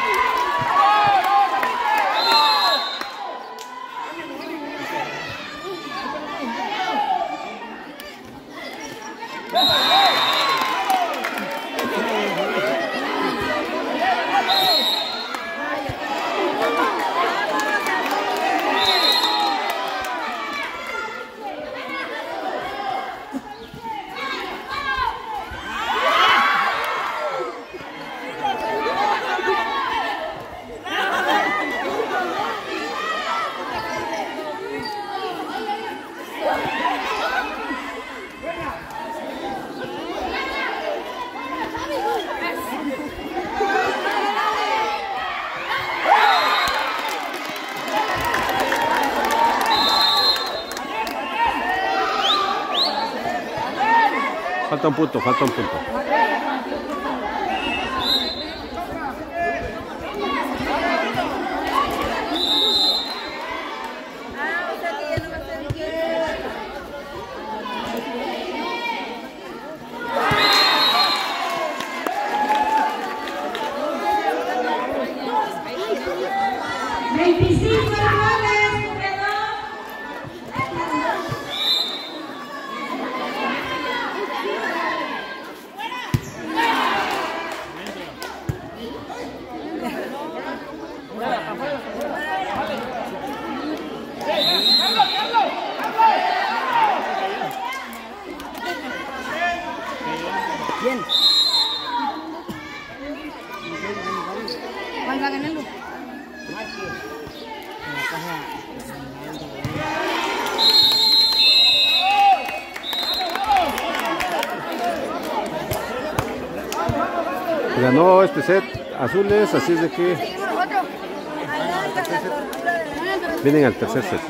Falta un punto, falta un punto. veinticinco goles, quedó. Bien. ¿Cuál va ganando? Ganó este set Azules, así es de que vienen al tercer set.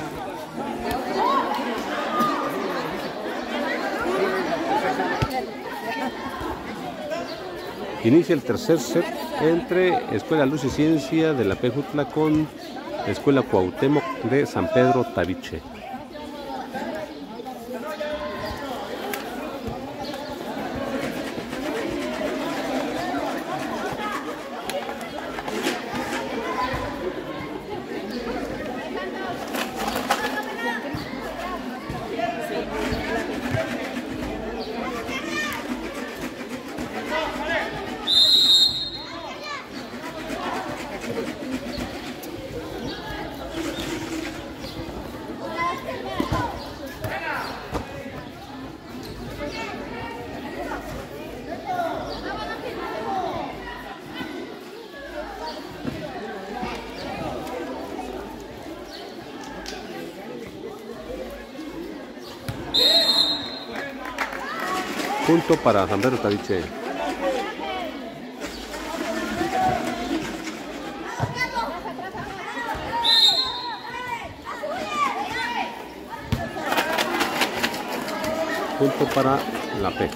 Inicia el tercer set entre Escuela Luz y Ciencia de la Pejutla con Escuela Cuauhtémoc de San Pedro Tabiche. Punto para San Pedro Tabiche. Punto para la P.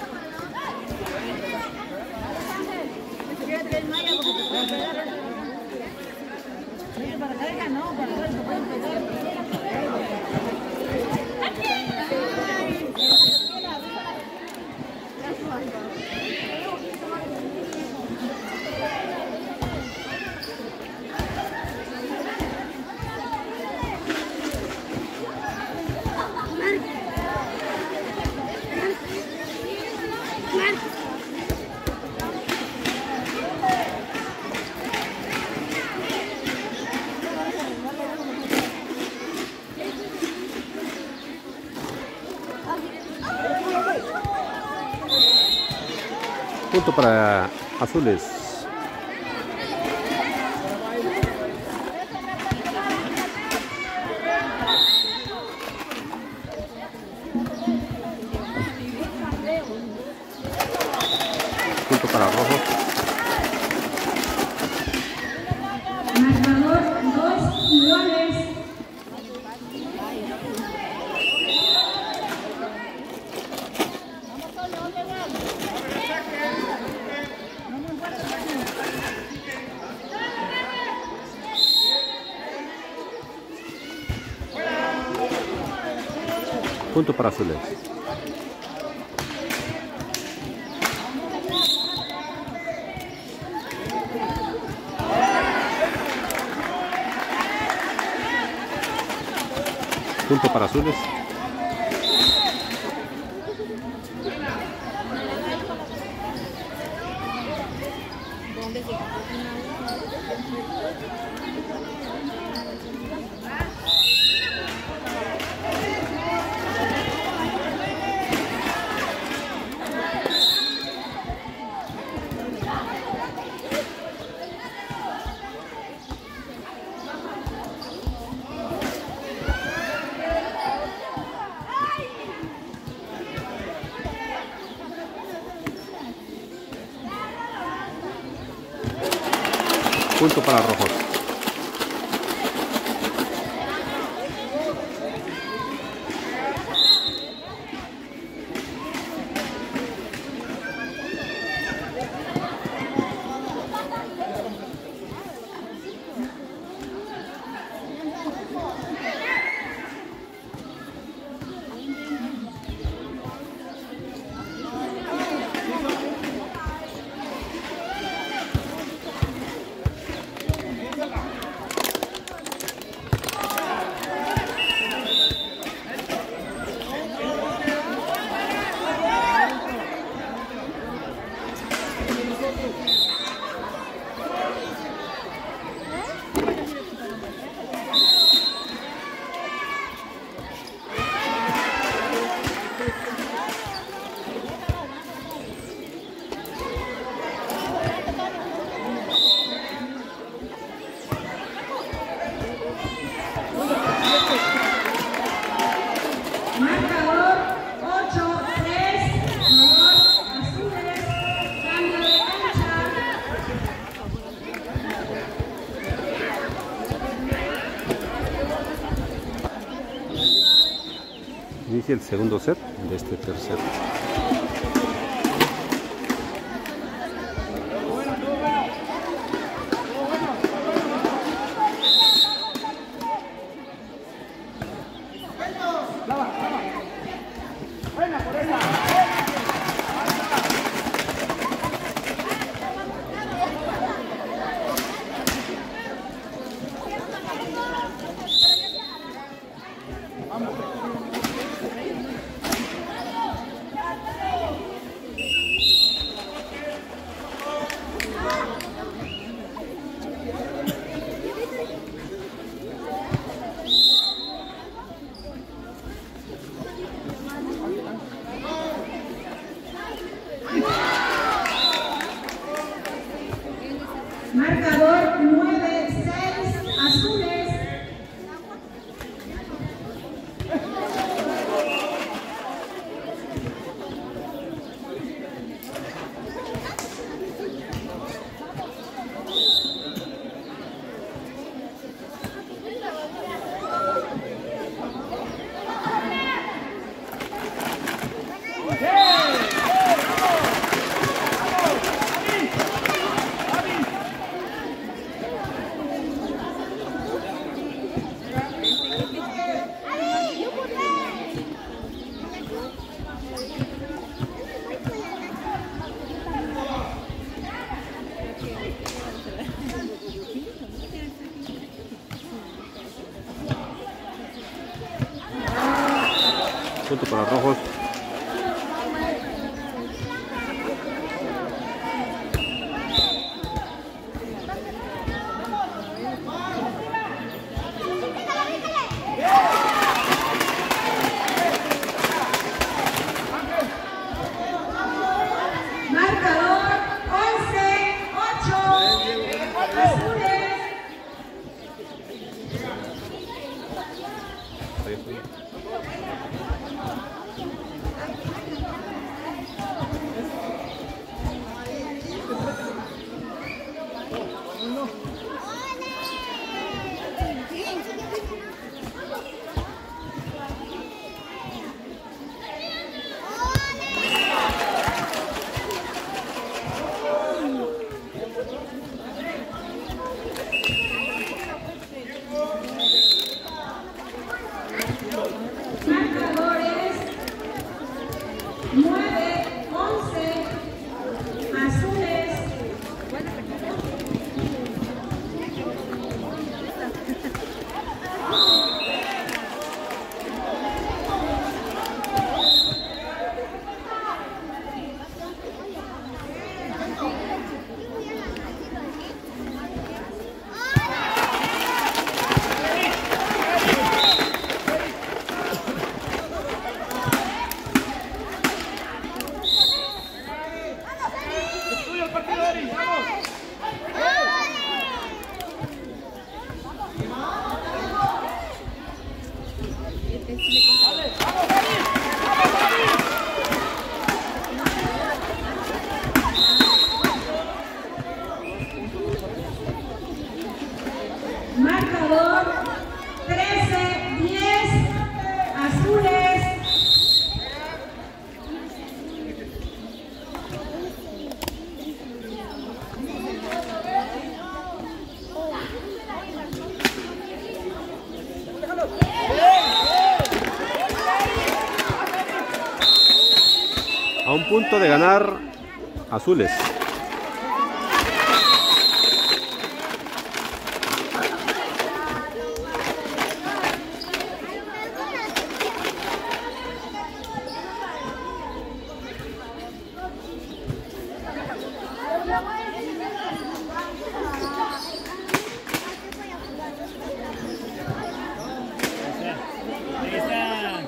Punto para Azules. Punto para Rojos. Punto para azules. Punto para azules. Punto para rojos. Inicia el segundo set de este tercer. Marcador nueve seis azules. Punto para rojos. Marcador once ocho azules. Marcador trece diez, azules. A un punto de ganar azules. Ahí está.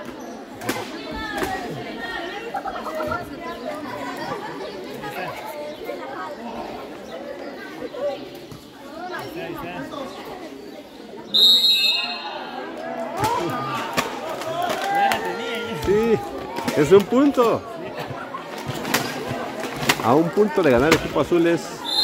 Ahí está, ahí está. Ya la tenía, ya. Sí, es un punto. A un punto de ganar el equipo azules.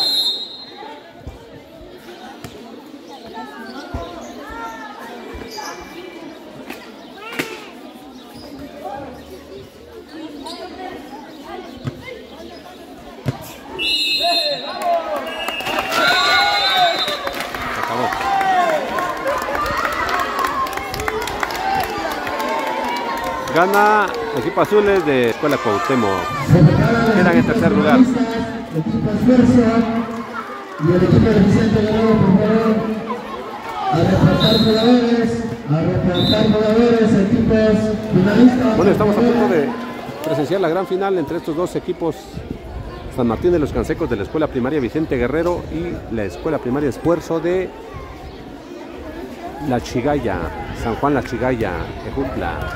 Acabó. Gana equipo azules de Escuela Cuauhtémoc. Quedan en tercer lugar. El equipo Esfuerzo y el equipo de Vicente Guerrero, por favor, a reportar jugadores, a reportar jugadores, equipos finalistas. Bueno, estamos a punto de presenciar la gran final entre estos dos equipos, San Martín de los Cansecos de la Escuela Primaria Vicente Guerrero y la Escuela Primaria Esfuerzo de La Chigaya, San Juan La Chigaya, Ejutla.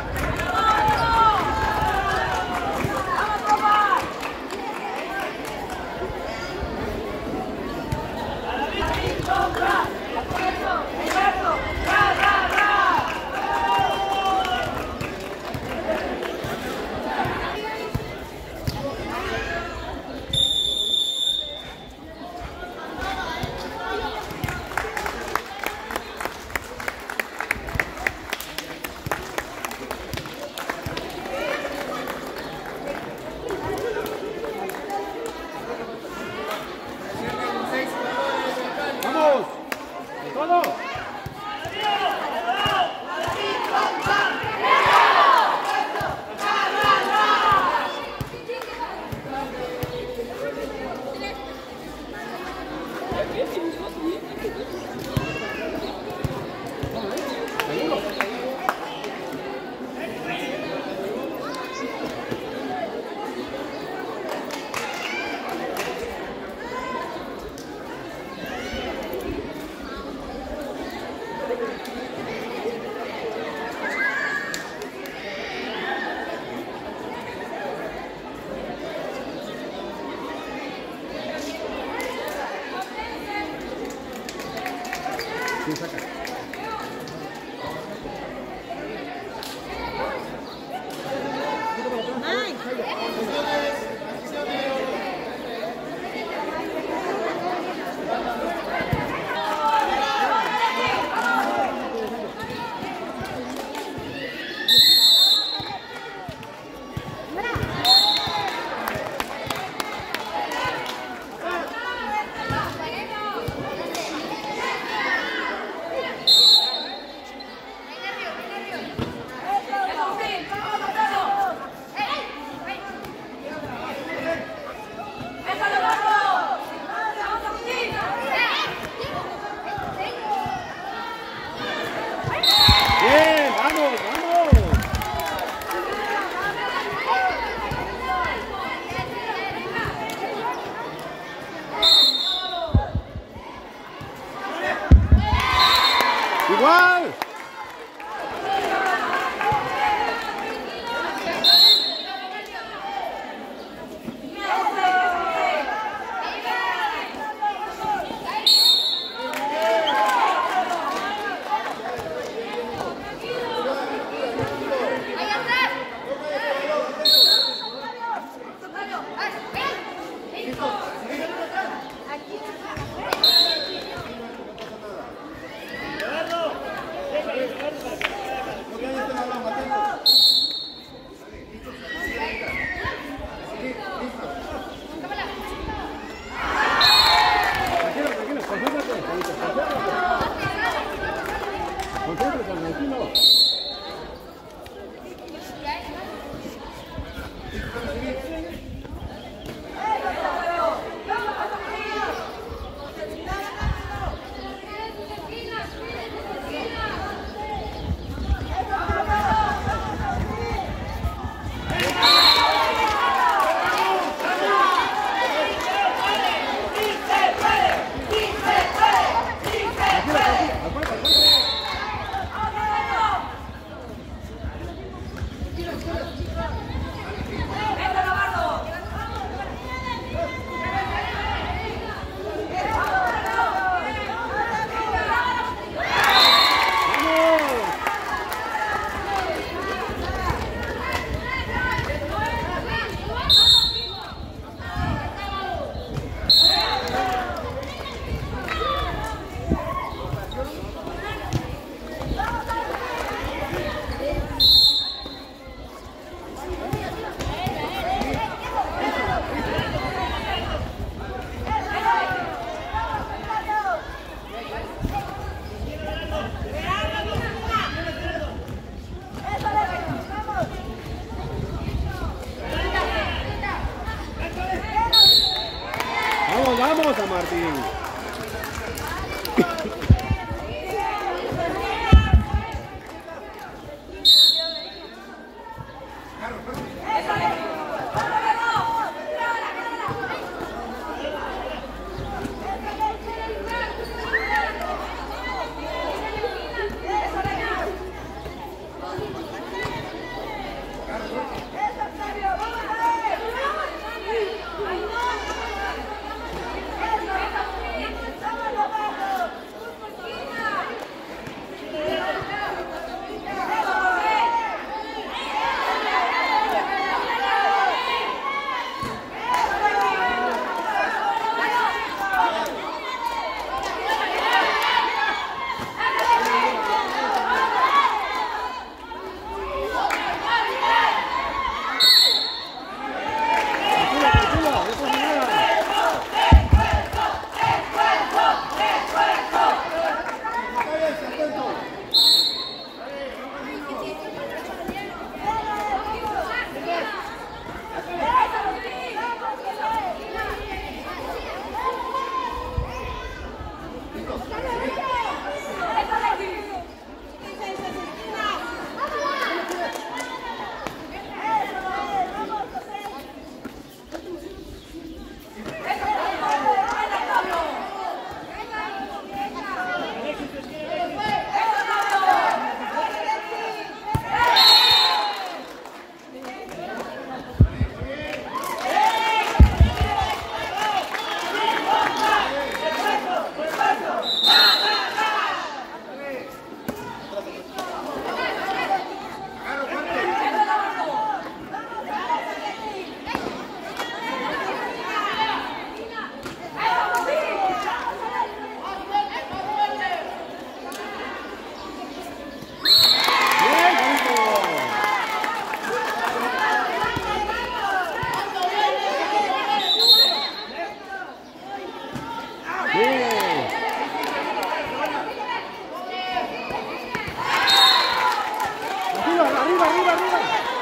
arriba, arriba, arriba, arriba.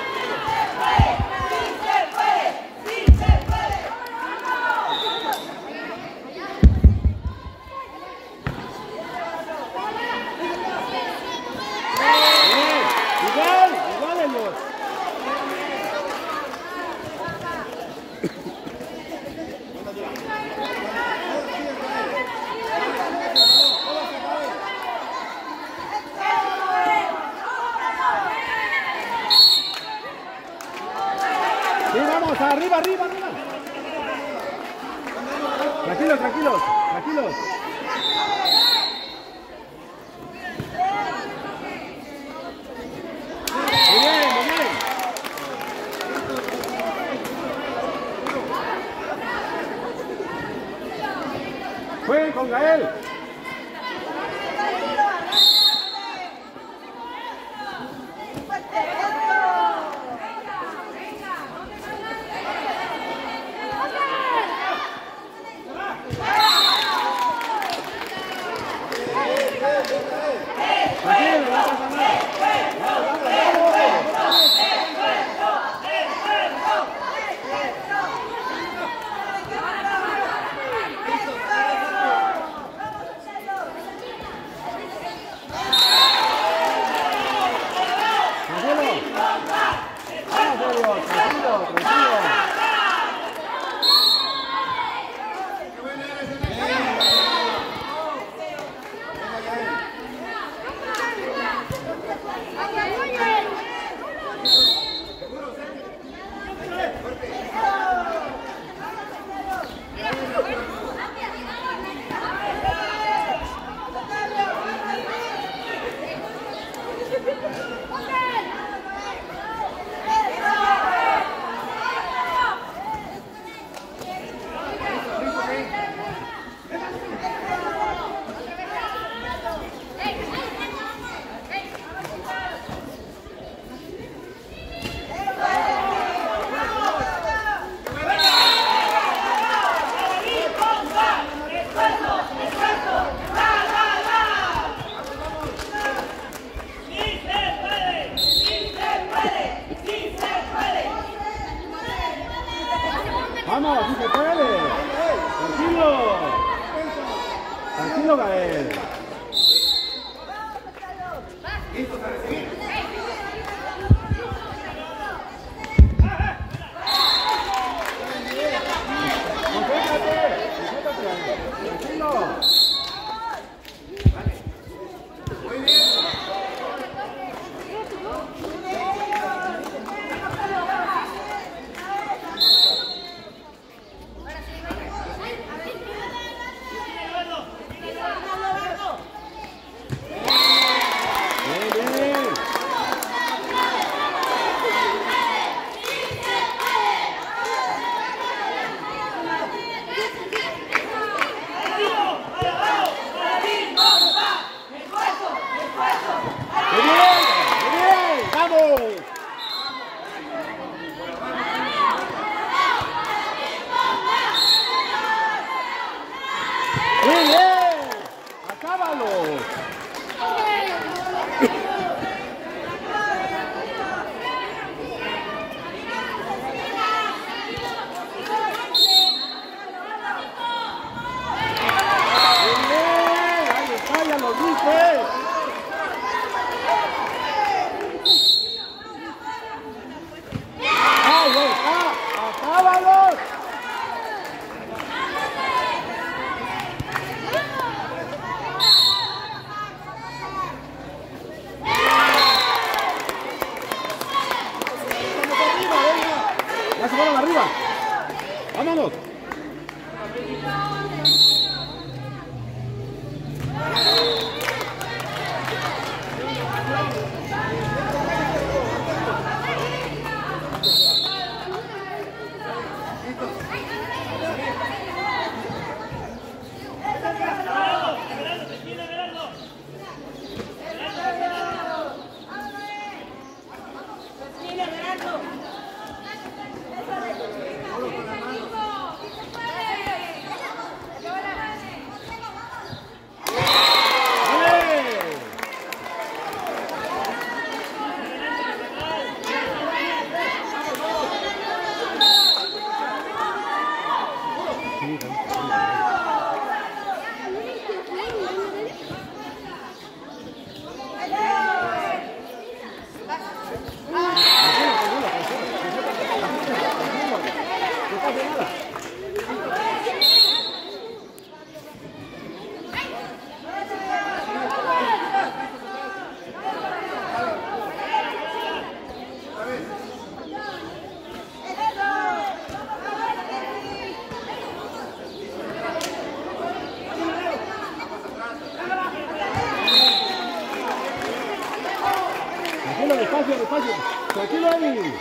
Igual, igual ellos. Sí, vamos, arriba, arriba, arriba. Tranquilos, tranquilos, tranquilos. Muy bien, muy bien. Jueguen con Gael. Vamos, si se puede. Tranquilo. Tranquilo, Gael. Concéntrate, concéntrate. Tranquilo. ¡Muy bien! ¡Acábalo! ¡Muy bien! ¡Ahí está, ya lo dije! ¡Ahí está! ¡Acábalo! ¡Ya se fueron arriba! ¡Vámonos! despacio, despacio, despacio. Tranquilo ahí.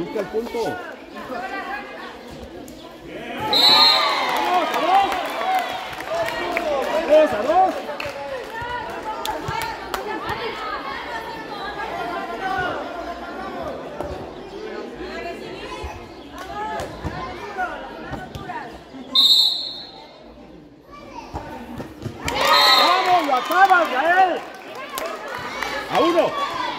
Busca el punto. Dos a dos. ¡Vamos, lo acabas, Gael! ¡A uno!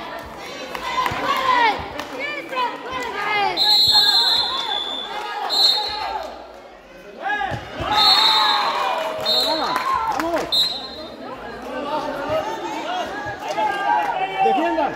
¡Defiendan!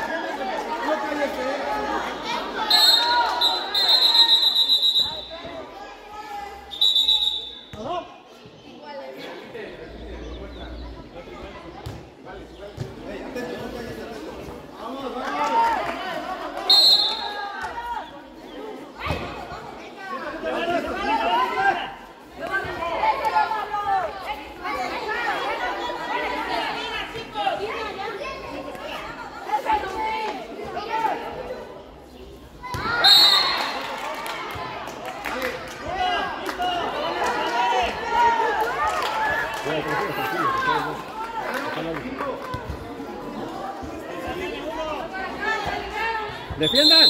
¡Defiendan!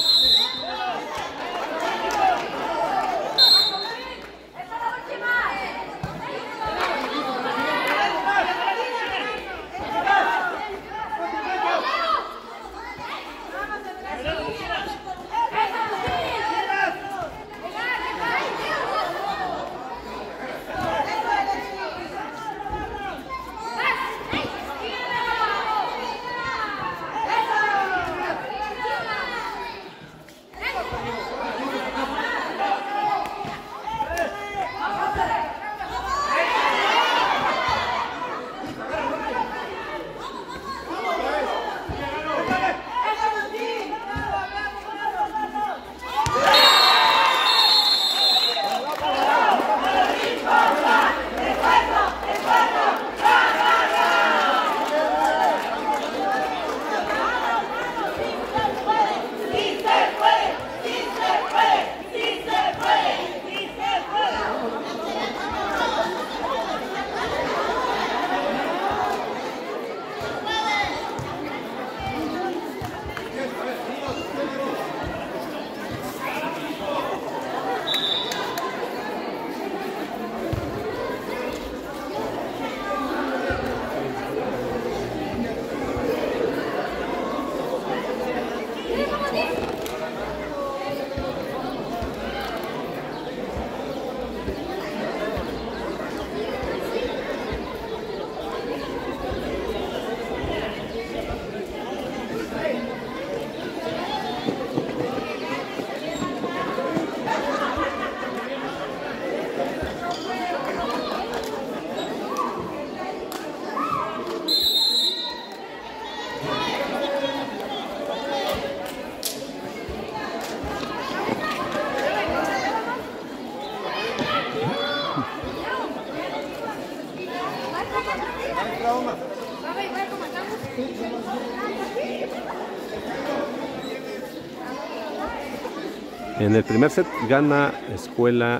En el primer set gana Escuela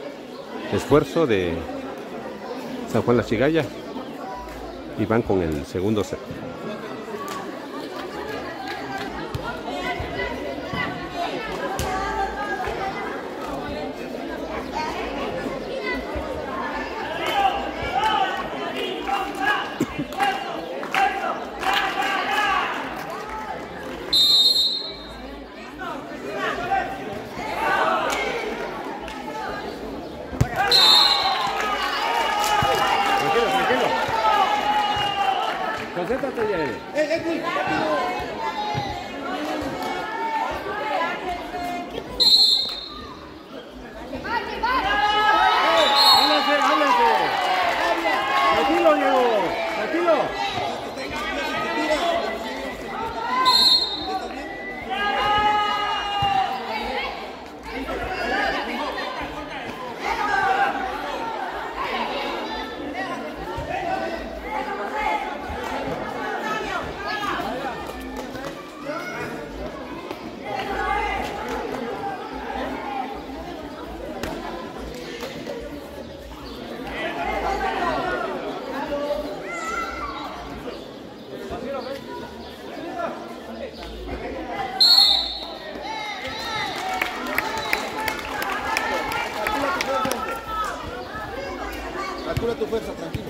Esfuerzo de San Juan La Chigaya y van con el segundo set. Concéntrate. fuerza, tranquilo.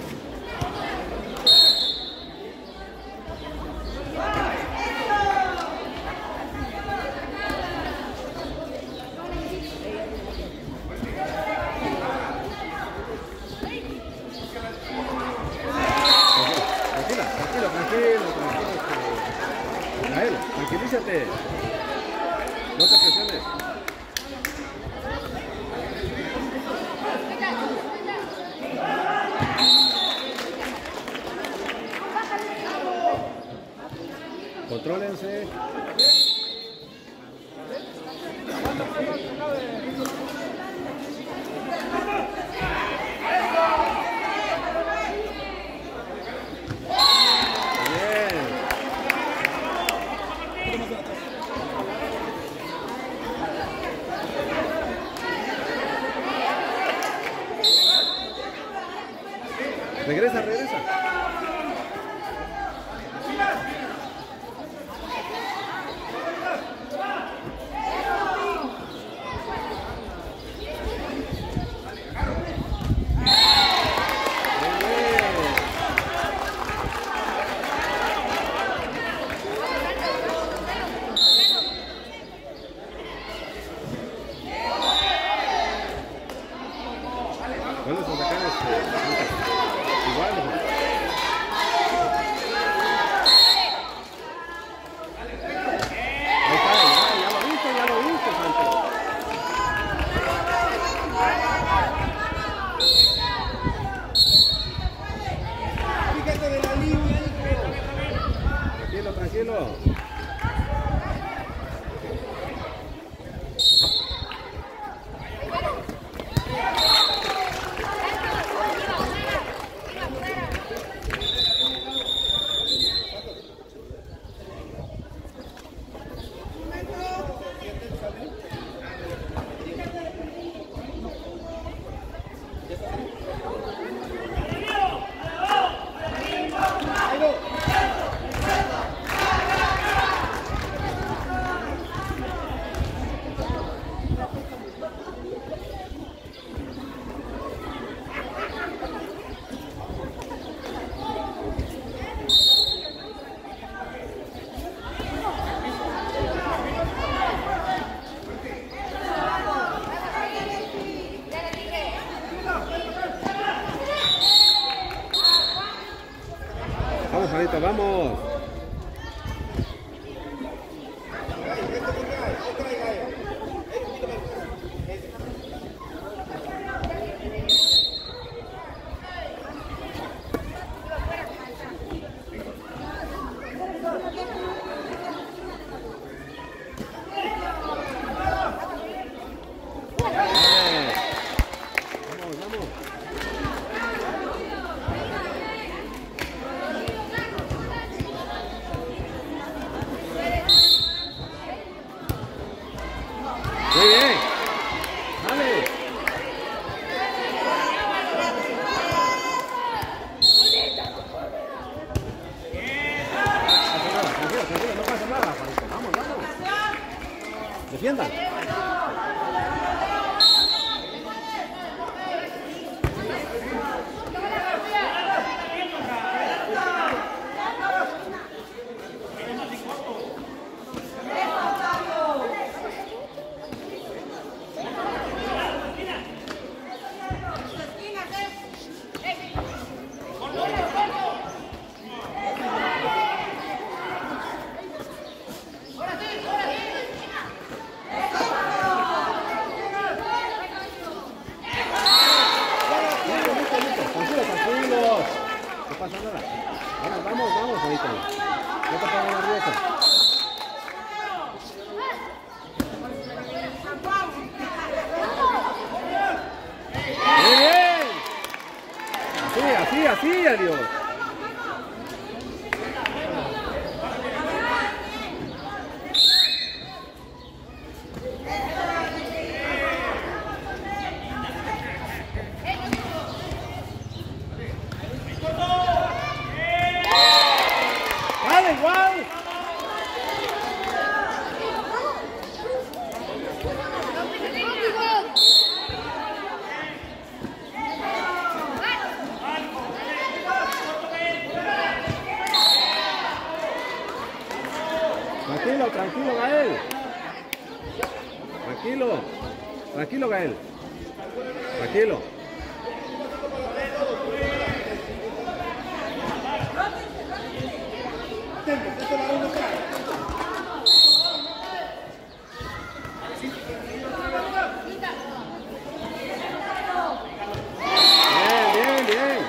Tranquila, tranquilo, tranquilo, tranquilo. Gael, tranquilízate. No te presiones. Contrólense. Regresa, regresa. ¿Cuáles son acá? Igual. Ahí está, ya, ya lo viste, ya lo viste, Santo. Fíjate de la línea, Tranquilo, tranquilo. Vamos, Juanito, vamos. Muy bien. Dale. Tranquilo, tranquilo, no pasa nada, Juanito. Vamos, vamos. Defiendan. No pasa nada. Vamos, vamos, vamos, ahorita. No te pongas nervioso. Muy bien. Así, así, así, adiós. Igual. Tranquilo, tranquilo, Gael. Tranquilo. Tranquilo, Gael. Tranquilo. Bien, bien, bien.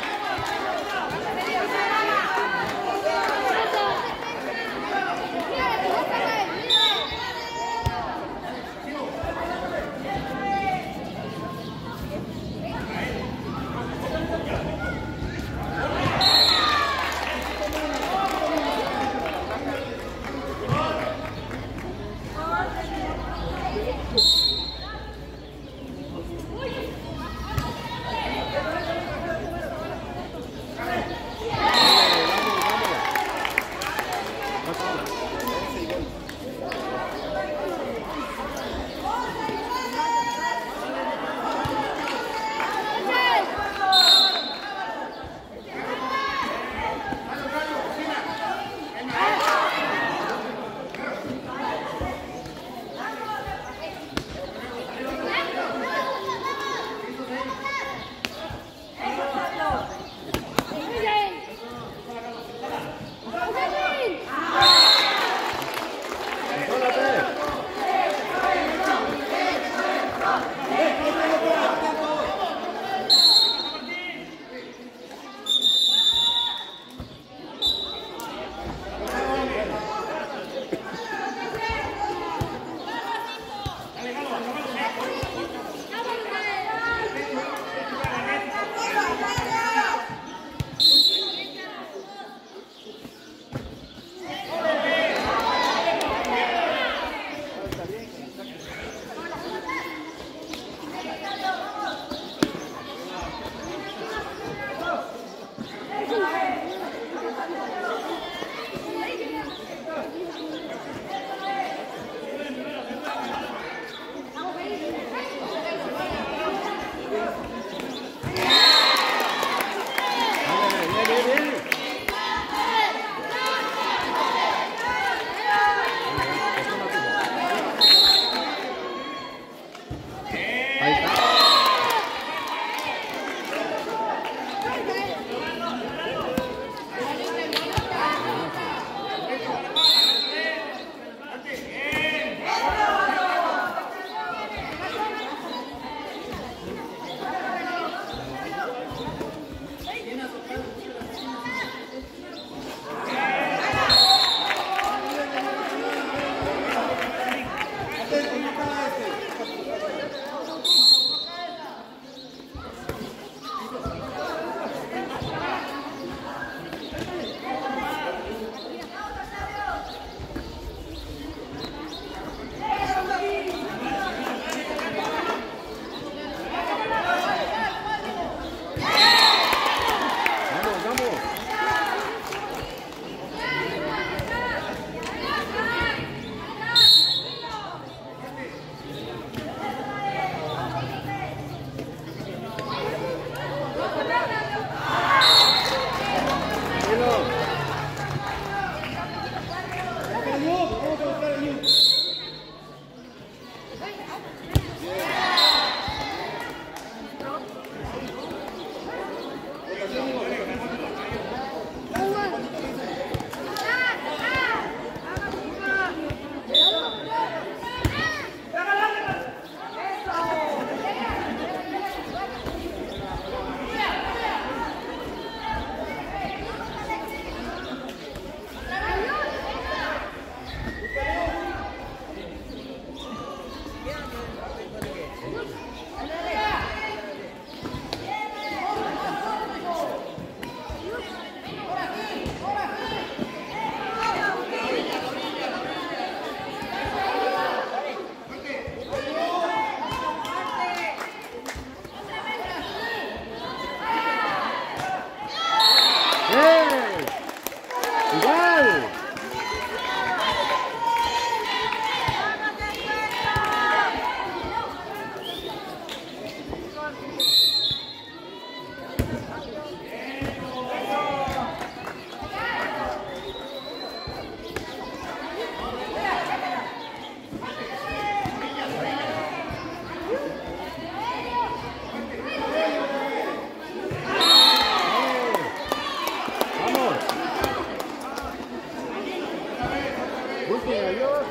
Griten, adiós.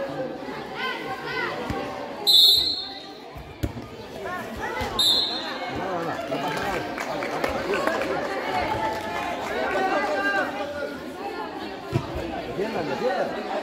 No, no, no, no pasa nada. Defiendan, defiendan.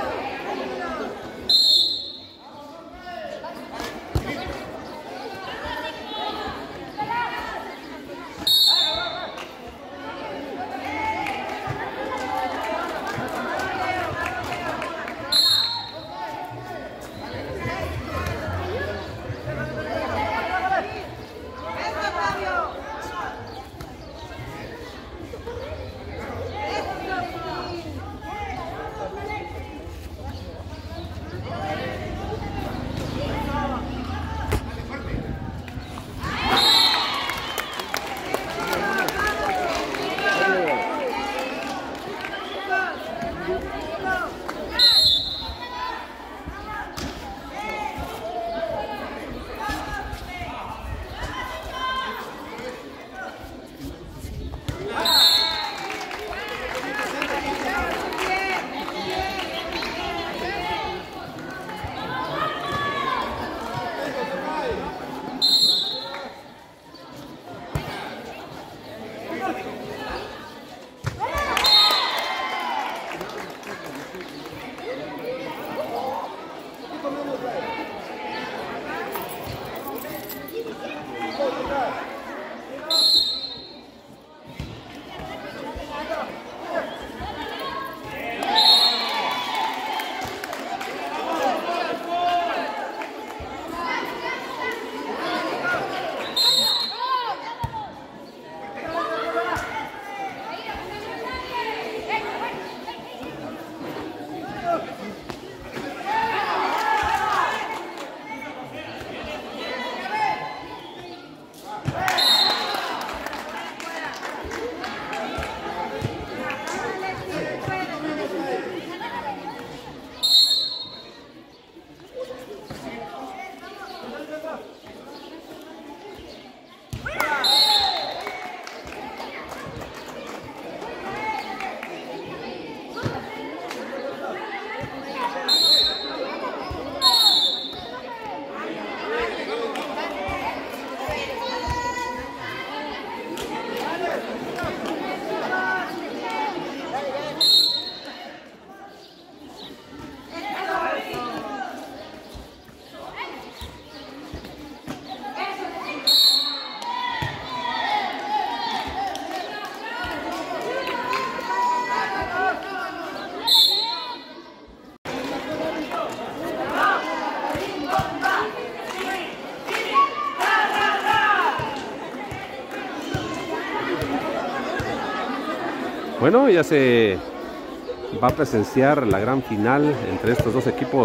Bueno, ya se va a presenciar la gran final entre estos dos equipos.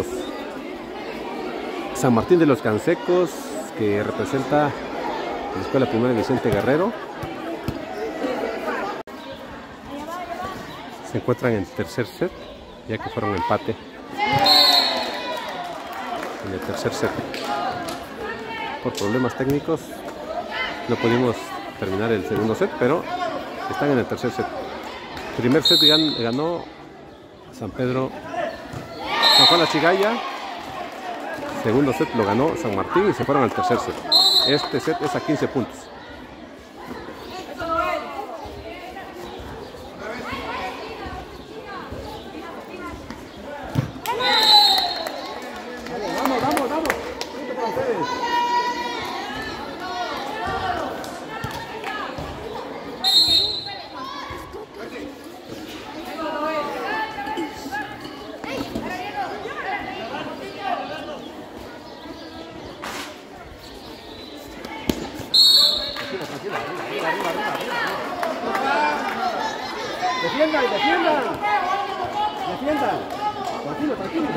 San Martín de los Cansecos, que representa la Escuela Primaria Vicente Guerrero. Se encuentran en el tercer set, ya que fueron empate en el tercer set. Por problemas técnicos no pudimos terminar el segundo set, pero están en el tercer set. Primer set ganó San Pedro, San Juan La Chigaya. Segundo set lo ganó San Martín y se fueron al tercer set. Este set es a quince puntos. Vamos, vamos, vamos. Punto para ustedes. Defiendan, defiendan. Defiendan. Tranquilo, tranquilo.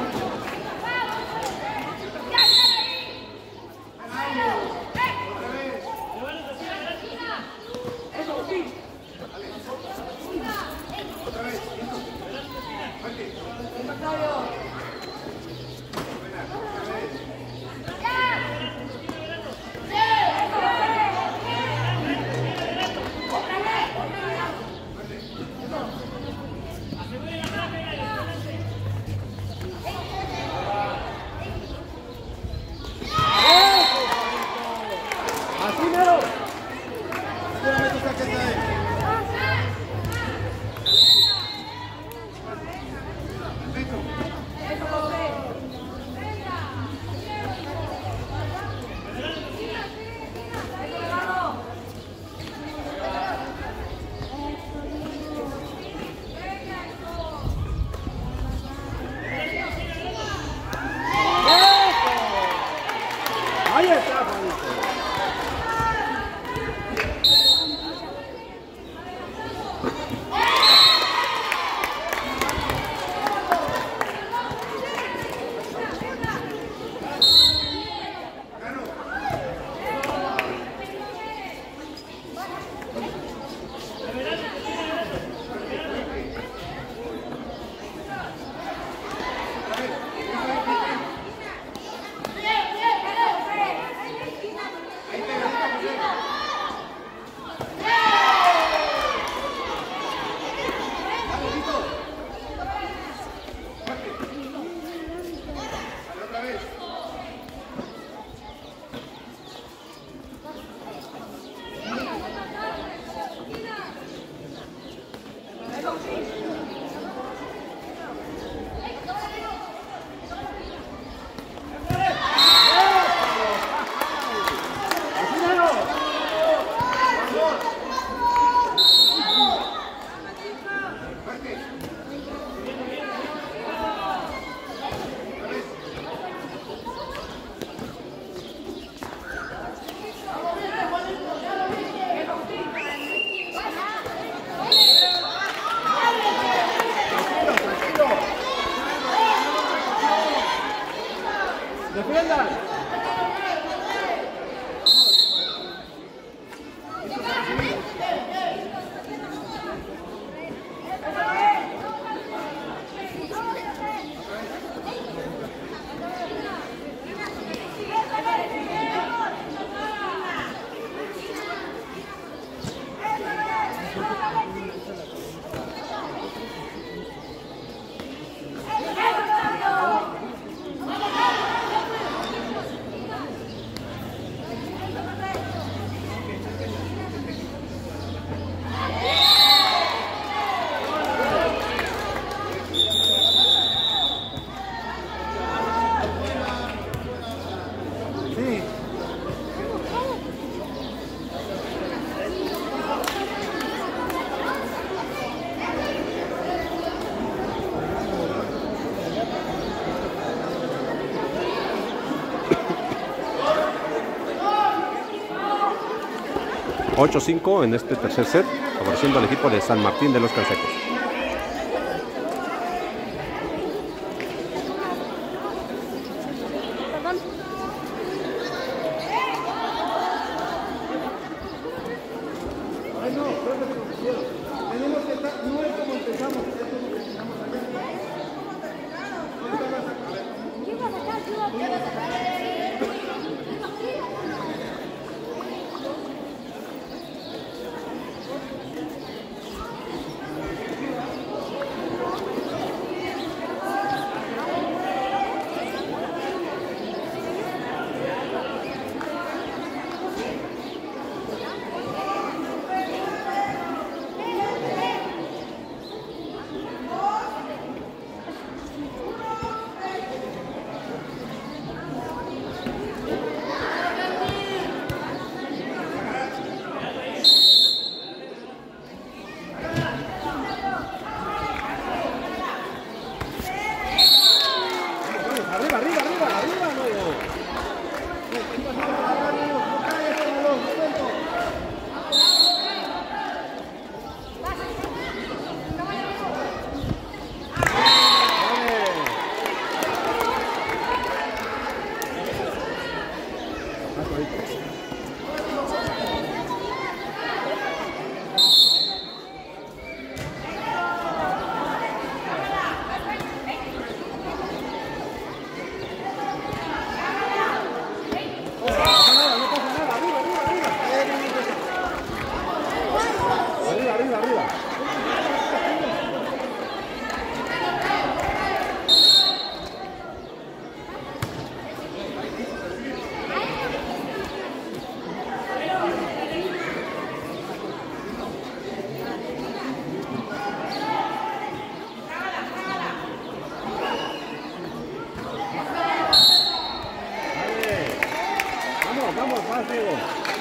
defiendan. ocho cinco en este tercer set, favoreciendo al equipo de San Martín de los Cansecos. Ay, no, creo que se confundieron. Tenemos que estar, no es como empezamos, es como terminamos allá. ¿Qué vas a sacar? ¿Qué vas a sacar? Arriba, arriba, arriba, arriba, no. Arriba, arriba, arriba. Vamos, vamos, más, Diego.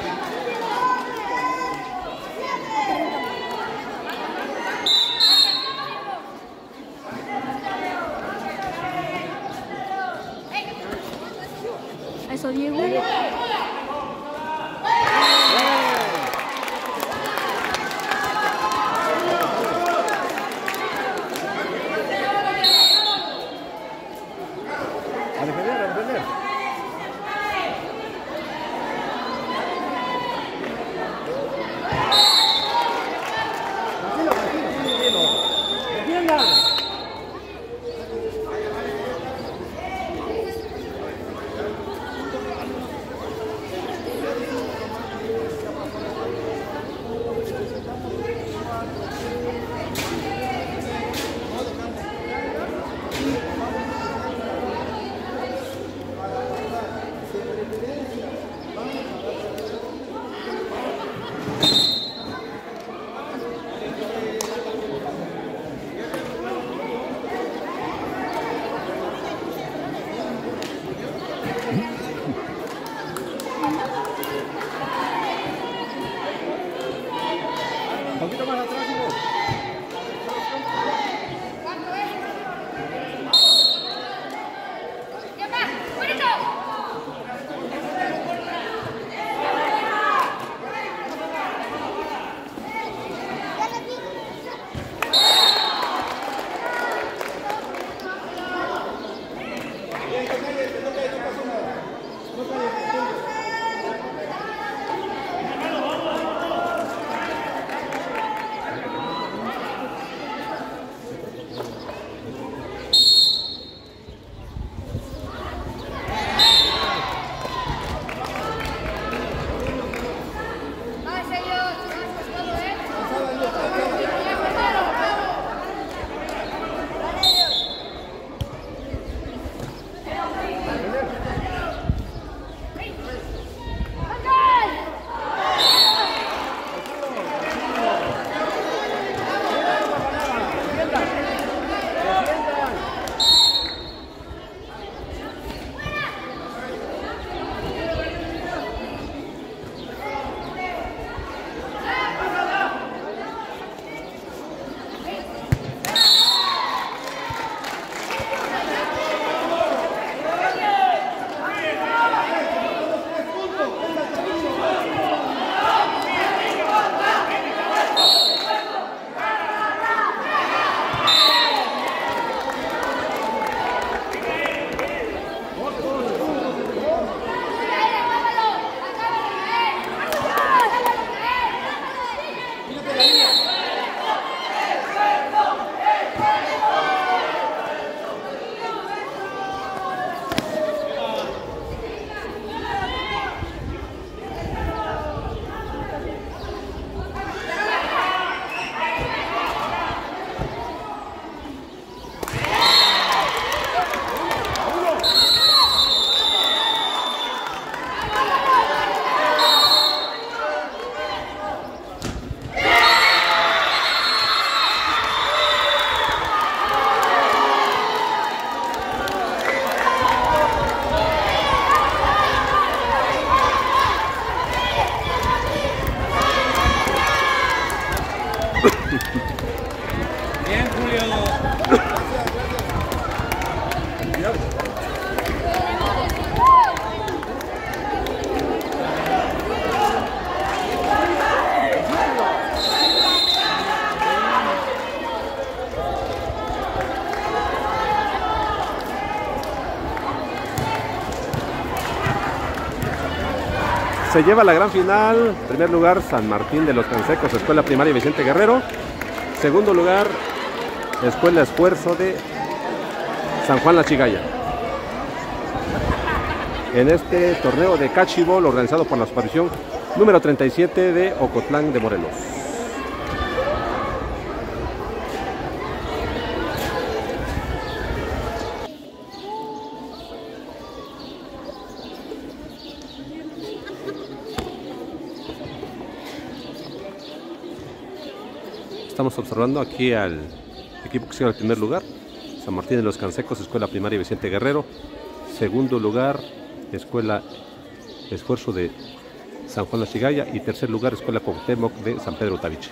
Eso, Diego. A defender, a defender. Tranquilo, tranquilo, Diego. ¡Defiendan! Un poquito más atrás, Diego. Bien, que nadie, que no te haya pasado nada. Bien, Julio. Se lleva la gran final. En primer lugar, San Martín de los Cansecos, Escuela Primaria Vicente Guerrero. Segundo lugar, Escuela Esfuerzo de San Juan La Chigaya. En este torneo de cachibol organizado por la Supervisión número treinta y siete de Ocotlán de Morelos. Estamos observando aquí al equipo que sigue en el primer lugar, San Martín de los Cansecos, Escuela Primaria Vicente Guerrero. Segundo lugar, Escuela Esfuerzo de San Juan La Chigaya. Y tercer lugar, Escuela Cuauhtémoc de San Pedro Tabiche.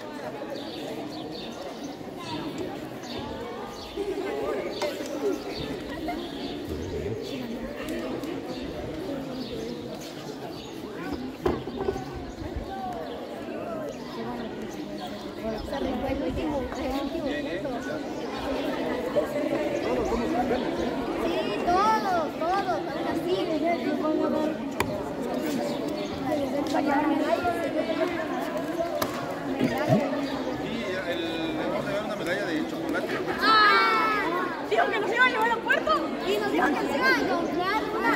Dijo que nos iba a llevar al puerto y nos dijo que nos iba a comprar una.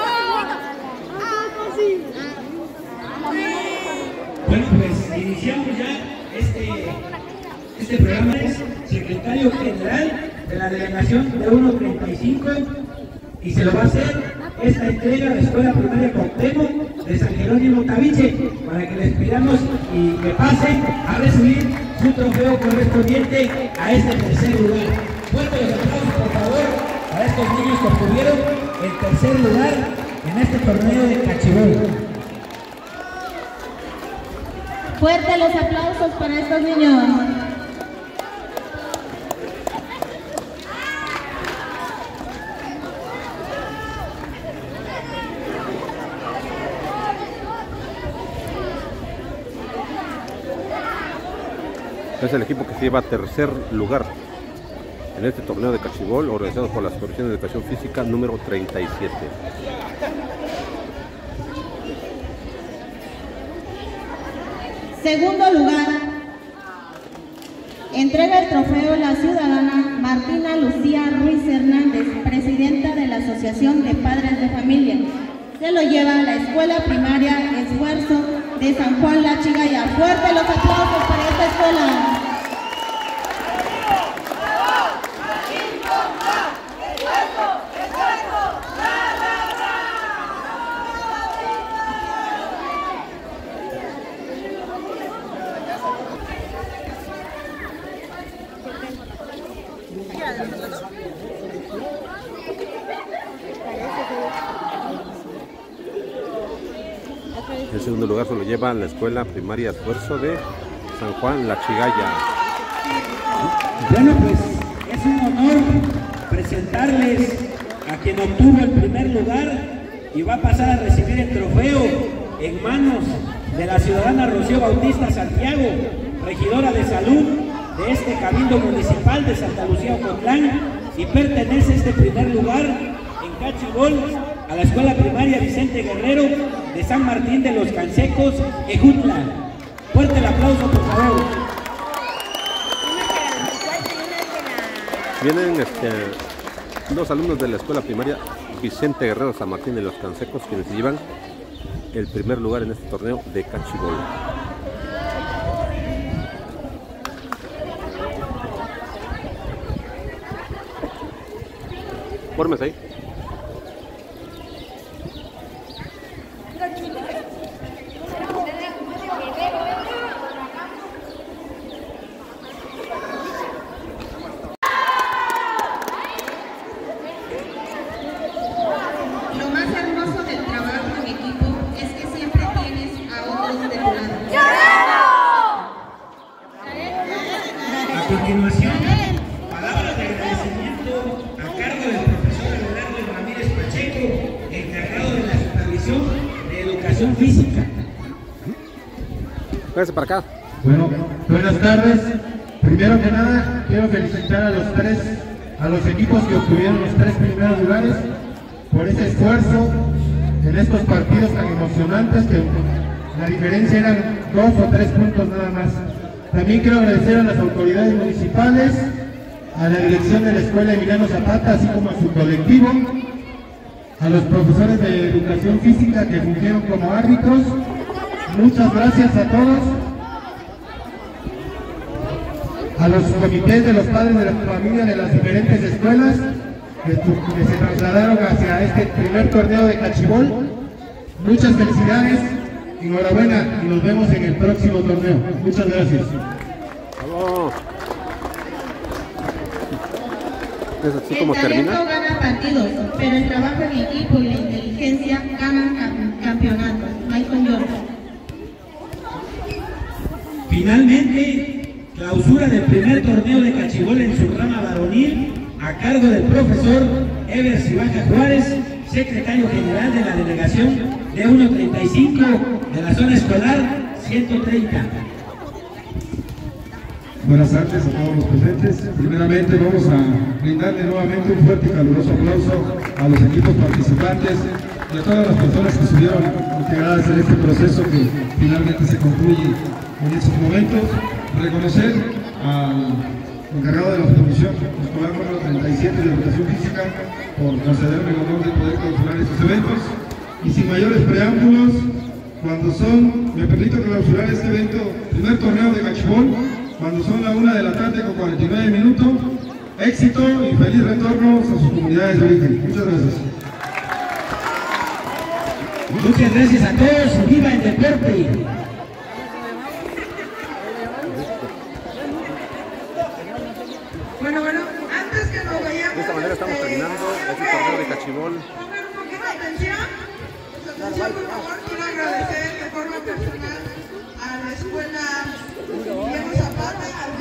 No, sí. Bueno, pues iniciamos ya este, este programa. Es secretario general de la delegación de uno treinta y cinco y se lo va a hacer esta entrega de la Escuela Primaria Cuauhtémoc de San Jerónimo Tabiche, para que les pidamos y que pasen a recibir su trofeo correspondiente a este tercer lugar. Fuerte los aplausos, por favor, a estos niños que obtuvieron el tercer lugar en este torneo de cachibol. Fuerte los aplausos para estos niños. Es el equipo que se lleva tercer lugar en este torneo de cachibol organizado por la Supervisión de Educación Física número treinta y siete. Segundo lugar, entrega el trofeo la ciudadana Martina Lucía Ruiz Hernández, presidenta de la Asociación de Padres de Familia. Se lo lleva la Escuela Primaria Esfuerzo de San Juan La Chigaya. Fuerte los aplausos para esta escuela. En segundo lugar se lo lleva la Escuela Primaria Esfuerzo de San Juan La Chigaya. Bueno, pues es un honor presentarles a quien obtuvo el primer lugar y va a pasar a recibir el trofeo en manos de la ciudadana Rocío Bautista Santiago, regidora de salud de este Cabildo Municipal de Santa Lucía Ocotlán, y pertenece este primer lugar en Cachibol a la Escuela Primaria Vicente Guerrero de San Martín de los Cansecos, Ejutla. Fuerte el aplauso, por favor. Vienen este, dos alumnos de la Escuela Primaria Vicente Guerrero San Martín de los Cansecos, quienes se llevan el primer lugar en este torneo de Cachibol. Fórmese ahí. Lo más hermoso del trabajo en equipo es que siempre tienes a otros de tu lado. A continuación, palabras de agradecimiento a cargo del profesor Abelardo Ramírez Pacheco, encargado de la supervisión de educación física. Véngase para acá. Bueno, buenas tardes. Primero que nada, quiero felicitar a los tres, a los equipos que obtuvieron los tres primeros lugares por ese esfuerzo en estos partidos tan emocionantes que la diferencia eran dos o tres puntos nada más. También quiero agradecer a las autoridades municipales, a la dirección de la Escuela Emiliano Zapata, así como a su colectivo, a los profesores de educación física que fungieron como árbitros. Muchas gracias a todos. A los comités de los padres de la familia de las diferentes escuelas que, que se trasladaron hacia este primer torneo de Cachibol. Muchas felicidades, enhorabuena y nos vemos en el próximo torneo. Muchas gracias. Vamos. ¿Es así como El talento termina? gana partidos, pero el trabajo en equipo y la inteligencia ganan cam- campeonatos. Michael Jordan. Finalmente, clausura del primer torneo de Cachibol en su rama varonil a cargo del profesor Ever Cibaja Juárez, secretario general de la delegación de uno treinta y cinco de la zona escolar ciento treinta. Buenas tardes a todos los presentes. Primeramente vamos a brindarle nuevamente un fuerte y caluroso aplauso a los equipos participantes y a todas las personas que estuvieron integradas en este proceso que finalmente se concluye en estos momentos. Reconocer al encargado de la comisión escolar número treinta y siete de educación física por concederme el honor de poder clausurar estos eventos. Y sin mayores preámbulos, cuando son, me permito clausurar este evento, primer torneo de Cachibol, cuando son la una de la tarde con cuarenta y nueve minutos. Éxito y feliz retorno a sus comunidades de origen. Muchas gracias. Muchas gracias a todos y viva el deporte. Bueno, bueno, antes que nos vayamos, De esta manera estamos terminando este torneo de Cachibol. pongan un poquito de atención. Atención, por favor, quiero agradecer de forma personal a la escuela Emiliano Zapata, al